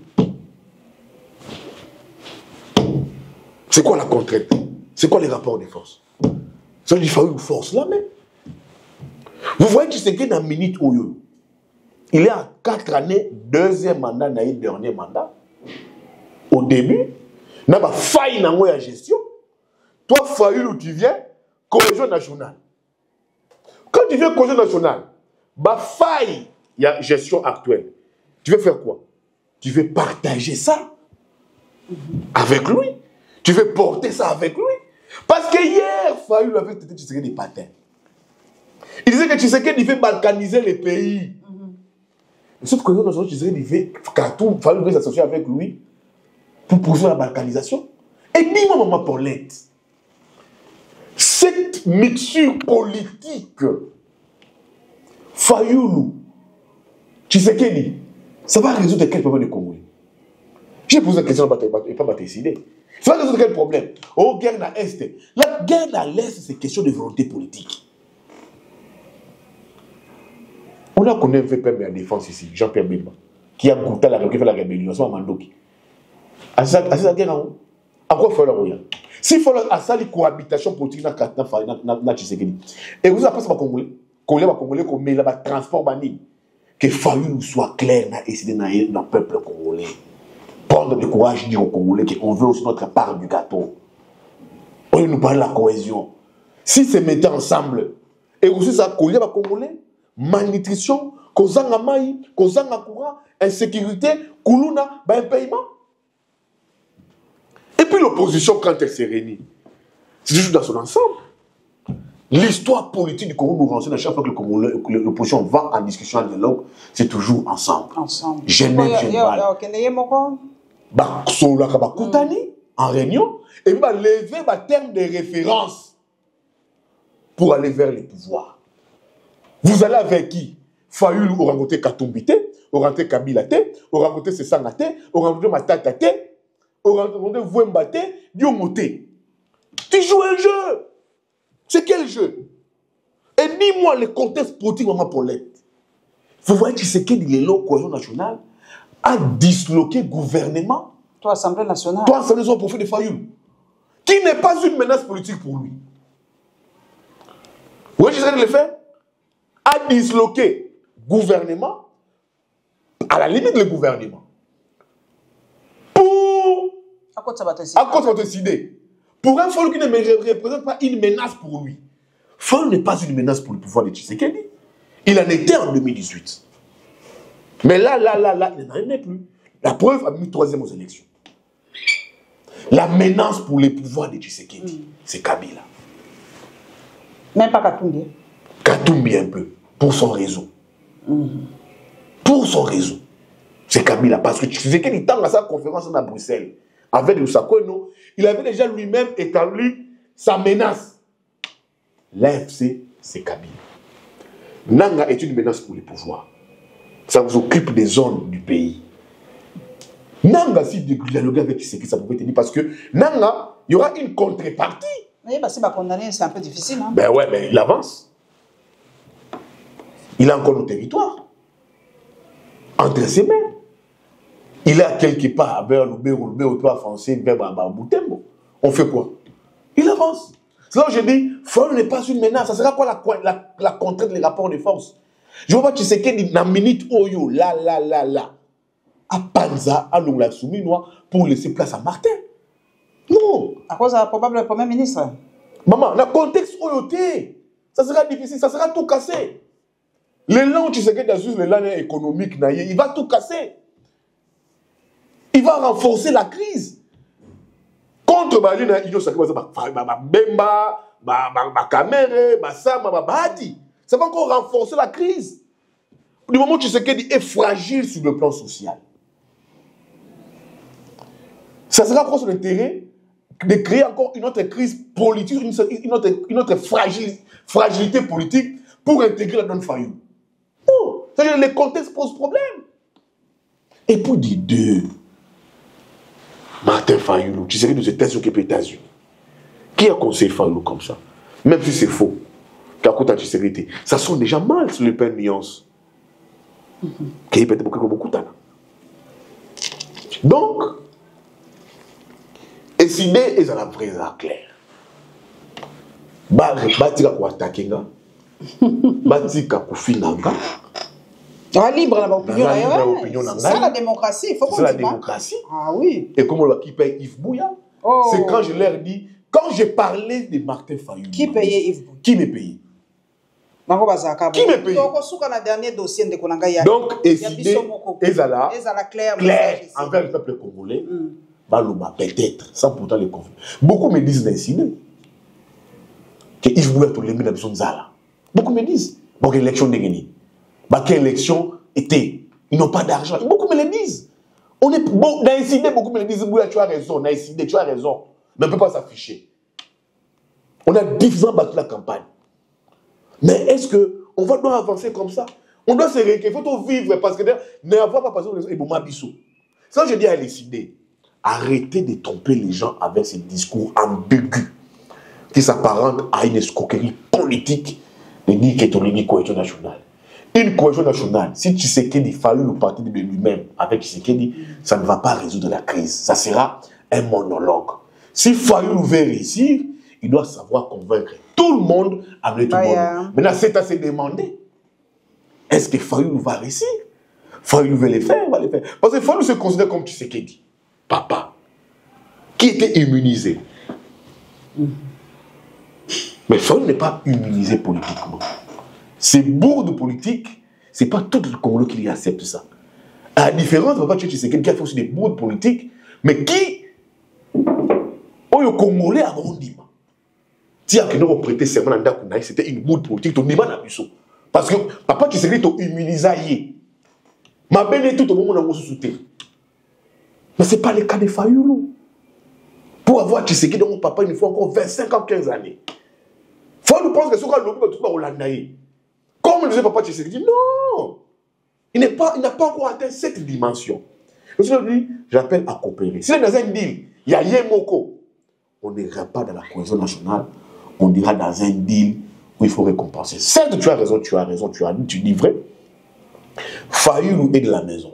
C'est quoi la contrainte? C'est quoi les rapports des forces? Ça dit, il faut une force là, mais. Vous voyez que c'est qu'il a minute où il est à quatre années, deuxième mandat, il a eu dernier mandat. Au début, il a failli dans la gestion. Toi, Fayulu, où tu viens, cohésion nationale. Quand tu viens cohésion nationale, bah faille, il y a gestion actuelle. tu veux faire quoi? Tu veux partager ça avec lui. Tu veux porter ça avec lui. Parce que hier, Fayulu avait traité Tshisekedi des patins. Il disait que Tshisekedi veut balkaniser les pays. Mm-hmm. Sauf que nous, Tshisekedi veut Khartoum, Fayulu veut s'associer avec lui pour poursuivre la balkanisation. Et dis-moi, maman Paulette, cette mixture politique, Fayulu, Tshisekedi, ça va résoudre quel problème de Congolais? J'ai posé la question et pas décidé. Ça va résoudre quel problème? Oh, guerre dans l'Est. La guerre dans l'Est, c'est question de volonté politique. On a connu un V P M à la défense ici, Jean-Pierre Bemba, qui a goûté la rébellion, la rébellion, c'est Mandoki. À cette guerre, en quoi il faut la regarder? S'il faut la cohabitation politique dans Tshisekedi, et vous appelez ça Congolais, Congolais, Congolais, qu'on met là-bas, transport banni, que Fayulu soit clair dans le peuple congolais. Prendre le courage de dire aux Congolais qu'on veut aussi notre part du gâteau. On nous parle de la cohésion. Si se mettaient ensemble, et aussi ça, qu'on y a Congolais, malnutrition, kozanga mai, kozanga courant, insécurité, kuluna, ben paiement. Et puis l'opposition, quand elle s'est réunie, c'est toujours dans son ensemble. L'histoire politique du Congo nous renseigne à chaque fois que l'opposition va en discussion, en dialogue, c'est toujours ensemble. Ensemble. Genève, Genève. Bah, en réunion, et puis bah, lever bah, terme de référence pour aller vers les pouvoirs. Vous allez avec qui? Fayulu aura rencontré Katumbite, aura rencontré Kabila, aura rencontré Sesangate, aura rencontré Matata, aura rencontré Vouembate, Diomote. Tu joues un jeu. C'est quel jeu? Et dis-moi le contexte politique, maman Paulette. Vous voyez que c'est qu'il est là, cohésion nationale, a disloqué le gouvernement. Toi, Assemblée nationale. Toi, Assemblée nationale, au profit de Fayulu. Qui n'est pas une menace politique pour lui. Vous voyez, je sais le faire. A disloqué le gouvernement, à la limite le gouvernement, pour. À quoi ça va te décider? À quoi ça va te décider? Pour un Fayulu qui ne représente pas une menace pour lui. Fayulu n'est pas une menace pour le pouvoir de Tshisekedi. Il en était en deux mille dix-huit. Mais là, là, là, là, il n'en est plus. La preuve a mis troisième aux élections. La menace pour les pouvoirs de Tshisekedi, mm. c'est Kabila. Même pas Katumbi. Katumbi un peu, pour son réseau. Mm. Pour son réseau. C'est Kabila. Parce que Tshisekedi, tant à sa conférence à Bruxelles, avec Lusako, il avait déjà lui-même établi sa menace. L'A F C, c'est Kabila. Nanga est une menace pour les pouvoirs. Ça vous occupe des zones du pays. Nanga, si dialoguer avec Tshisekedi, ça pouvait tenir parce que Nanga, il y aura une contrepartie. Oui, parce que condamner, c'est un peu difficile. Hein? Ben ouais, mais il avance. Il a encore nos territoires. Entre ses mains. Il est quelque part vers le Béroubé, au toit français, vers Boutembo. On fait quoi? Il avance. C'est là où je dis, Fayulu n'est pas une menace. Ça sera quoi la, la, la contrainte, les rapports de force? Je vois que Tshisekedi, dans la minute Oyo, là, là, là, là, à Panza, à Longla Souminois, pour laisser place à Martin. Non. À cause de probable Premier ministre. Maman, dans le contexte Oyo, ça sera difficile, ça sera tout cassé. L'élan où Tshisekedi a juste l'élan économique, il va tout casser. Il va renforcer la crise. Contre Balina, il y a Bemba, Kamere, Sama, Bahati. Ça va encore renforcer la crise. Du moment où Tshisekedi est fragile sur le plan social. Ça sera quoi son intérêt de créer encore une autre crise politique, une autre, une autre fragilité, fragilité politique pour intégrer la non-Fayulu. Non. C'est-à-dire que le contexte pose problème. Et pour dire deux, Martin Fayulu, Tshisekedi nous était sur les États-Unis. Qui a conseillé Fayulu comme ça? Même si c'est faux. Ça sonne déjà mal sur le pain de nuance. Qui peut être beaucoup de temps. Donc, et si l'idée est à la vraie claire, Batika ko attaquer, Batika ko finanga. Ah, libre la opinion. C'est ça la démocratie, il faut qu'on dise. C'est la démocratie. Ah oui. Et comme on l'a qui paye Yves Bouya, oh. C'est quand je leur dis, quand j'ai parlé de Martin Fayulu. Qui payait Yves Bouya? Qui me payait? Qui me paye? Donc, décider, Ezala, clair, clair envers le peuple congolais, Baloba, peut-être, sans pourtant les conflits. Beaucoup me disent d'incider qu'ils voulaient tout les mettre dans Zala. Beaucoup me disent, bon, l'élection n'est gagnée. Bah, quelle élection était? Ils n'ont pas d'argent. Beaucoup me le disent. On est bon, d'incider, beaucoup me le disent, tu as raison, d'incider, tu as raison. Mais on ne peut pas s'afficher. On a dix ans battu la campagne. Mais est-ce qu'on va doit avancer comme ça? On doit se réécrire, il faut vivre parce que ne avoir pas passé au Ebouma Bissou. Ça, je dis à décider. Arrêtez de tromper les gens avec ces discours ambigus qui s'apparentent à une escroquerie politique de dire qu'il y a une cohésion nationale. Une cohésion nationale, si Tshisekedi fallu le parti de lui-même avec Tshisekedi, ça ne va pas résoudre la crise. Ça sera un monologue. Si Fayulu veut réussir, il doit savoir convaincre tout le monde, amener tout le monde. Yeah. Maintenant, c'est à se demander, est-ce que Fayulu va réussir? Fayulu veut le faire, va le faire. Parce que Fayulu se considère comme Tshisekedi, papa, qui était immunisé. Mm. Mais Fayulu n'est pas immunisé politiquement. Ces bourdes politiques, ce n'est pas tout le Congolais qui accepte ça. À la différence de Papa Tshisekedi qui a fait aussi des bourdes politiques, mais qui, au Congolais, a grandi. Si il y a prêté serment à c'était une bourde politique, parce que Papa Tshisekedi t'a immunisé. Ma belle est tout au moment où on soutient. Mais ce n'est pas le cas de Fayulu. Pour avoir Tshisekedi, mon papa, il faut encore vingt-cinq ans, quinze années. Fayulu pense que ce qu'on a l'obligé de tout le monde. Comme le disait Papa Tshisekedi, non, il n'a pas, pas encore atteint cette dimension. Donc, je dis, j'appelle à coopérer. Si dans un deal, il y a Yemoko, on n'ira pas dans la cohésion nationale, on ira dans un deal où il faut récompenser. Certes, tu as raison, tu as raison, tu as dit, tu dis vrai. Fayulu est de la maison.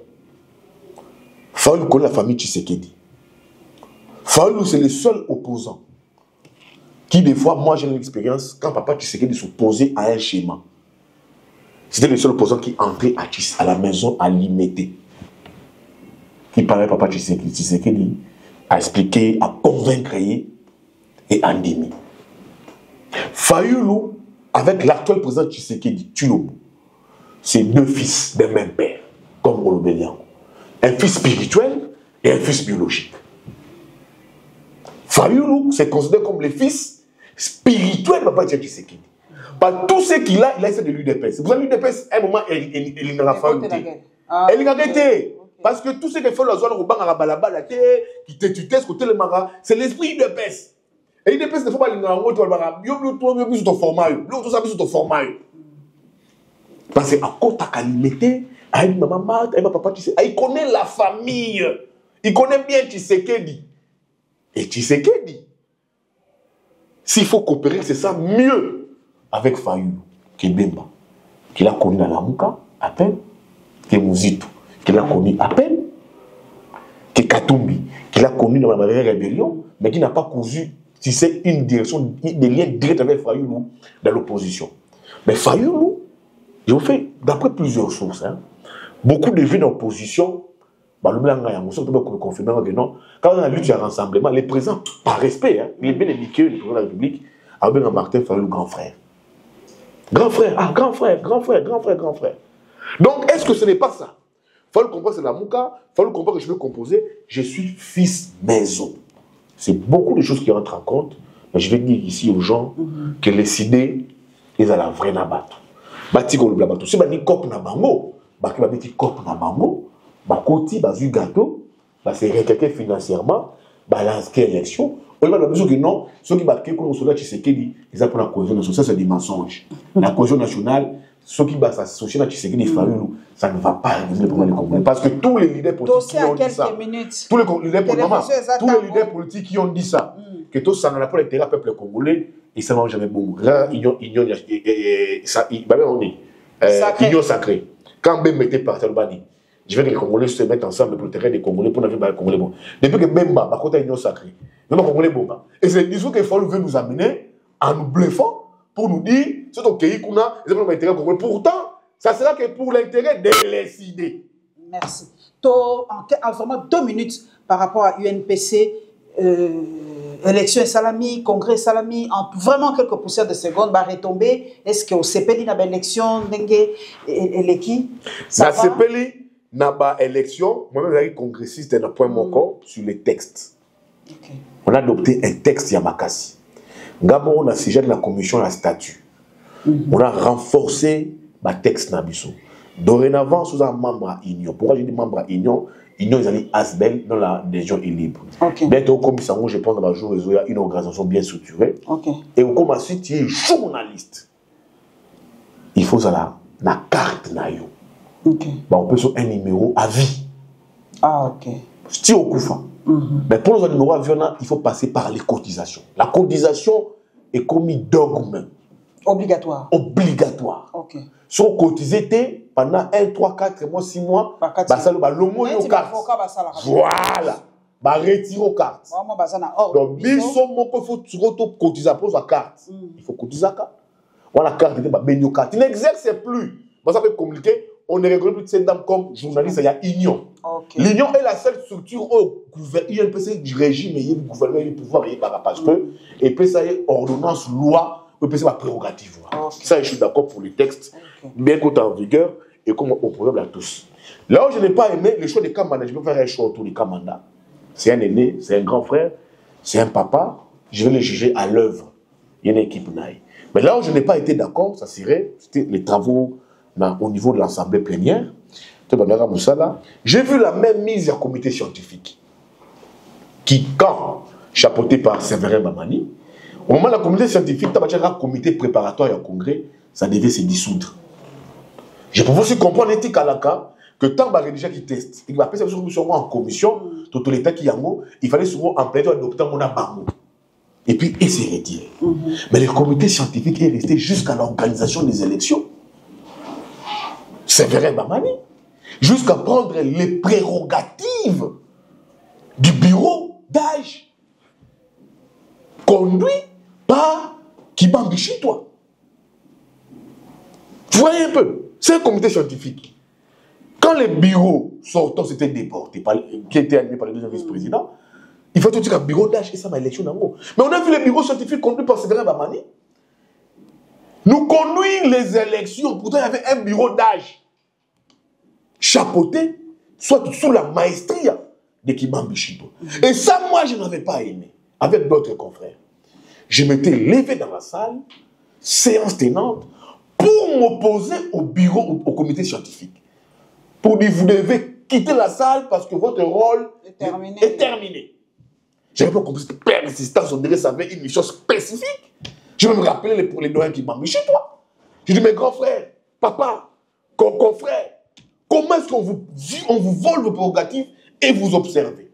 Fayulu connaît la famille Tshisekedi. Fayulu, c'est le seul opposant qui, des fois, moi j'ai une expérience, quand Papa Tshisekedi s'opposait à un schéma. C'était le seul opposant qui entrait à, à la maison à l'imiter. Qui parlait Papa Tshisekedi, Tshisekedi a expliqué, a convaincre et endémie. Fayulu, avec l'actuel président Tshisekedi, Tshilombo, c'est deux fils d'un même père, comme Olobelian. Un fils spirituel et un fils biologique. Fayulu, c'est considéré comme le fils spirituel de Papa Tshisekedi. Par tout ce qu'il a, il a essayé de l'U D P S. C'est pour ça que l'U D P S, à un moment, elle n'a pas été. Elle a arrêté. Parce que tout ce qu'il fait, la zone, qui te tutesse, côté le mara, c'est l'esprit U D P S. Et l'U D P S ne faut pas l'ignorer. Il y a ton format. Il y a ton format. Parce qu'à côté, il a limité. Il dit, maman, Marthe, il papa, tu sais. Il connaît la famille. Il connaît bien Tshisekedi. Et Tshisekedi, s'il faut coopérer, c'est ça mieux. Avec Fayulu, qui est Bemba, qu'il a connu dans la Mouka, à peine, qui est Mouzito, qu'il a connu à peine, qui est Katumbi, qu'il a connu dans la rébellion, mais qui n'a pas cousu, si c'est une direction, des liens directs avec Fayulu dans l'opposition. Mais Fayulu, je vous fais, d'après plusieurs sources, hein, beaucoup de vie d'opposition, bah, le blanc, on peut confirmer que non, quand on a lu un rassemblement, les présents, par respect, hein, il est bien indiqué, le président de la République, a bien Martin Fayulu, grand frère. Grand frère, ah, grand frère, grand frère, grand frère, grand frère. Donc, est-ce que ce n'est pas ça? Il faut le comprendre, c'est la Mouka, il faut le comprendre que je veux composer, je suis fils maison. C'est beaucoup de choses qui rentrent en compte, mais je vais dire ici aux gens mm-hmm. que les idées, ils ont la vraie nabato. Bati ko le blabato. Si bani kop na bango, baki ba petit kop na bango, ba koti ba zu gâteau, ba se requêter financièrement, ba lancer élection. On a besoin que non, ceux qui battent comme cela Tshisekedi, ils ont pour la cohésion nationale, c'est des mensonges. La cohésion nationale, ceux qui battent s'associer à Tshisekedi, ça ne va pas régler le problème des Congolais. Parce que tous les leaders politiques qui ont dit ça, tous les leaders politiques, tous les leaders politiques qui ont dit ça, que tout ça n'a pas l'intérêt du peuple congolais, et ça ne va jamais bon. Là, union, union, union sacrée. Quand Bemba était parti au Bani, je veux que les Congolais se mettent ensemble pour le terrain des Congolais, pour n'avoir pas les Congolais bon. Depuis que Bemba a côté union sacrée, même les Congolais bon. Et c'est le discours qu'il faut nous amener en nous bluffant pour nous dire, c'est au pays qu'on a, c'est pour l'intérêt congolais. Pourtant, ça sera que pour l'intérêt de les idées. Merci. En, en vraiment deux minutes par rapport à U N P C, euh, élection et salami, congrès et salami, en vraiment quelques poussières de secondes, va retomber. Est-ce que au C P L n'a pas élection, dengue, et qui? La C P L n'a pas élection, moi-même, je suis congressiste d'un point mon corps sur les textes. Okay. On a adopté un texte Yamakasi. Gabon, on a siégé de la commission à statut. Mm-hmm. On a renforcé le texte Nabiso. Dorénavant, sous un membre à Union. Pourquoi je dis membre à Union? Union, ils allaient Asbel dans la région libre. Okay. Bientôt, comme ça, je pense dans le jour, il y a une organisation bien structurée. Okay. Et comme ensuite, tu es journaliste. Il faut ça la carte. Okay. Bah, on peut sur un numéro à vie. Ah, ok. Si au Koufa. Mm-hmm. Mais pour le numéro à vie, il faut passer par les cotisations. La cotisation est commis dogme. Obligatoire. Obligatoire. Ok. Si on cotisait pendant un, trois, quatre mois, six mois, bah, ça le lomo yo carte. Voilà. Bah, retire aux cartes. Donc, il faut cotiser pour sa carte. Il faut cotiser la carte. On a la carte, il n'exerce plus. Ça peut être compliqué. On ne reconnaît plus de ces dames comme journaliste, il y a Union. Okay. L'Union est la seule structure au gouvernement. Il y a un peu de régime, il y a le gouvernement, il y a le pouvoir, il y a parce que, et puis ça y est, ordonnance, loi, et puis c'est ma prérogative. Okay. Ça, je suis d'accord pour les textes, okay. Bien qu'on est en vigueur et comme on problème à tous. Là où je n'ai pas aimé, le choix des camps je peux faire un choix autour des camps mandats. C'est un aîné, c'est un grand frère, c'est un papa, je vais le juger à l'œuvre. Il y a une équipe naïve. Mais là où je n'ai pas été d'accord, ça serait, c'était les travaux au niveau de l'Assemblée plénière. J'ai vu la même mise en comité scientifique qui, quand chapeauté par Séverin Bamani, au moment de la comité scientifique, tu as un comité préparatoire au congrès, ça devait se dissoudre. Je peux aussi comprendre l'éthique à la cas que tant que déjà qui teste, il va appeler ça en commission, tout l'État qui y a il fallait souvent en plaider adopter mon abamou. Et puis, et c'est retiré. Mm-hmm. Mais le comité scientifique est resté jusqu'à l'organisation des élections. Séverin Bamani, jusqu'à prendre les prérogatives du bureau d'âge conduit par Kibambichi, toi. Vous voyez un peu, c'est un comité scientifique. Quand les bureaux sortants s'étaient déportés, par, qui étaient animés par les deux vice-présidents, il faut tout dire qu'un bureau d'âge et ça m'a élection d'en haut. Mais on a vu les bureaux scientifiques conduits par Séverin Bamani. Nous conduire les élections, pourtant il y avait un bureau d'âge chapeauté, soit sous la maestria de Kibambichi. Et ça, moi, je n'avais pas aimé, avec d'autres confrères. Je m'étais levé dans la salle, séance tenante, pour m'opposer au bureau, au, au comité scientifique. Pour dire, vous devez quitter la salle parce que votre rôle est terminé. Est terminé. J'avais pas compris cette persistance, on dirait que ça avait une mission spécifique. Je vais me rappeler les, les doyens Kibambichi, toi. Je dis, mes grands frères, papa, confrères, comment est-ce qu'on vous, on vous vole vos prérogatives et vous observez?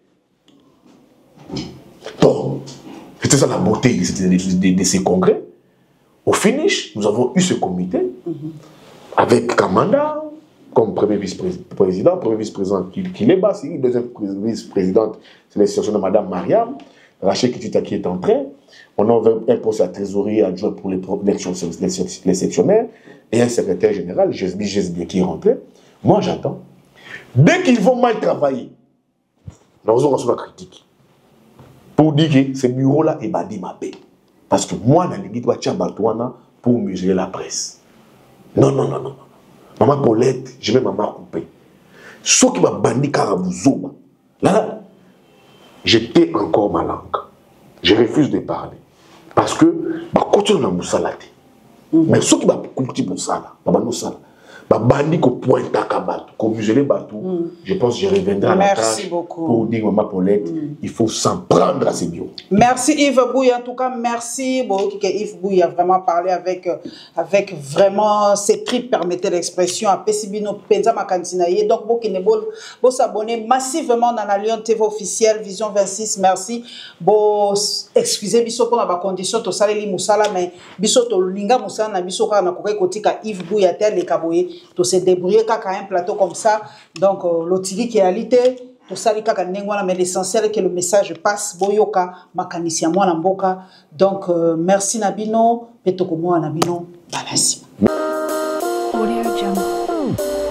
Bon, c'était ça la beauté de, de, de, de ces congrès. Au finish, nous avons eu ce comité mm-hmm. avec Kamanda comme premier vice-président, premier vice-président qui, qui est bas, deuxième vice-présidente, c'est l'institution de Madame Mariam, Rachel Kitita qui est entrée. On a un poste à trésorier adjoint pour les, les, les sectionnaires et un secrétaire général, Jesbi Jesbi, qui est rentré. Moi, j'attends. Dès qu'ils vont mal travailler, nous avons reçu la critique. Pour dire que ce bureau-là est badi ma paix. Parce que moi, je n'ai pas de pour mesurer la presse. Non, non, non, non. Maman Paulette, je vais maman couper. Ce qui m'a bandi Karabouzouma. Là, j'étais encore ma langue. Je refuse de parler. Parce que, je continue dans mon salade. Mais ce qui m'a couper pour ça, là, bandi ko pointe à Kabatou, ko museler Batou, mm. Je pense que je reviendrai à la tâche pour dire Maman Paulette, mm. Il faut s'en prendre à ces bureaux. Merci Yves Bouy, en tout cas merci. Bon, Yves Bouy a vraiment parlé avec, avec vraiment ses tripes, permettez l'expression, à Pessibino Penza Makantinaye. Donc, vous qui ne vous s'abonner massivement dans la Lyon T V officielle, Vision vingt-six, merci. Bon, excusez, biso pour la condition, to saleli moussala, mais biso to linga moussala, biso ka na koke kotika Yves Bouy a tel les kaboye. De se débrouiller quand un plateau comme ça. Donc, euh, l'otili qui est alité, tout ça, mais l'essentiel est que le message passe. Boyoka, makanisi moi la mboka. Donc, euh, merci Nabino, Petoko moi Nabino, Balasi. Audio Jungle.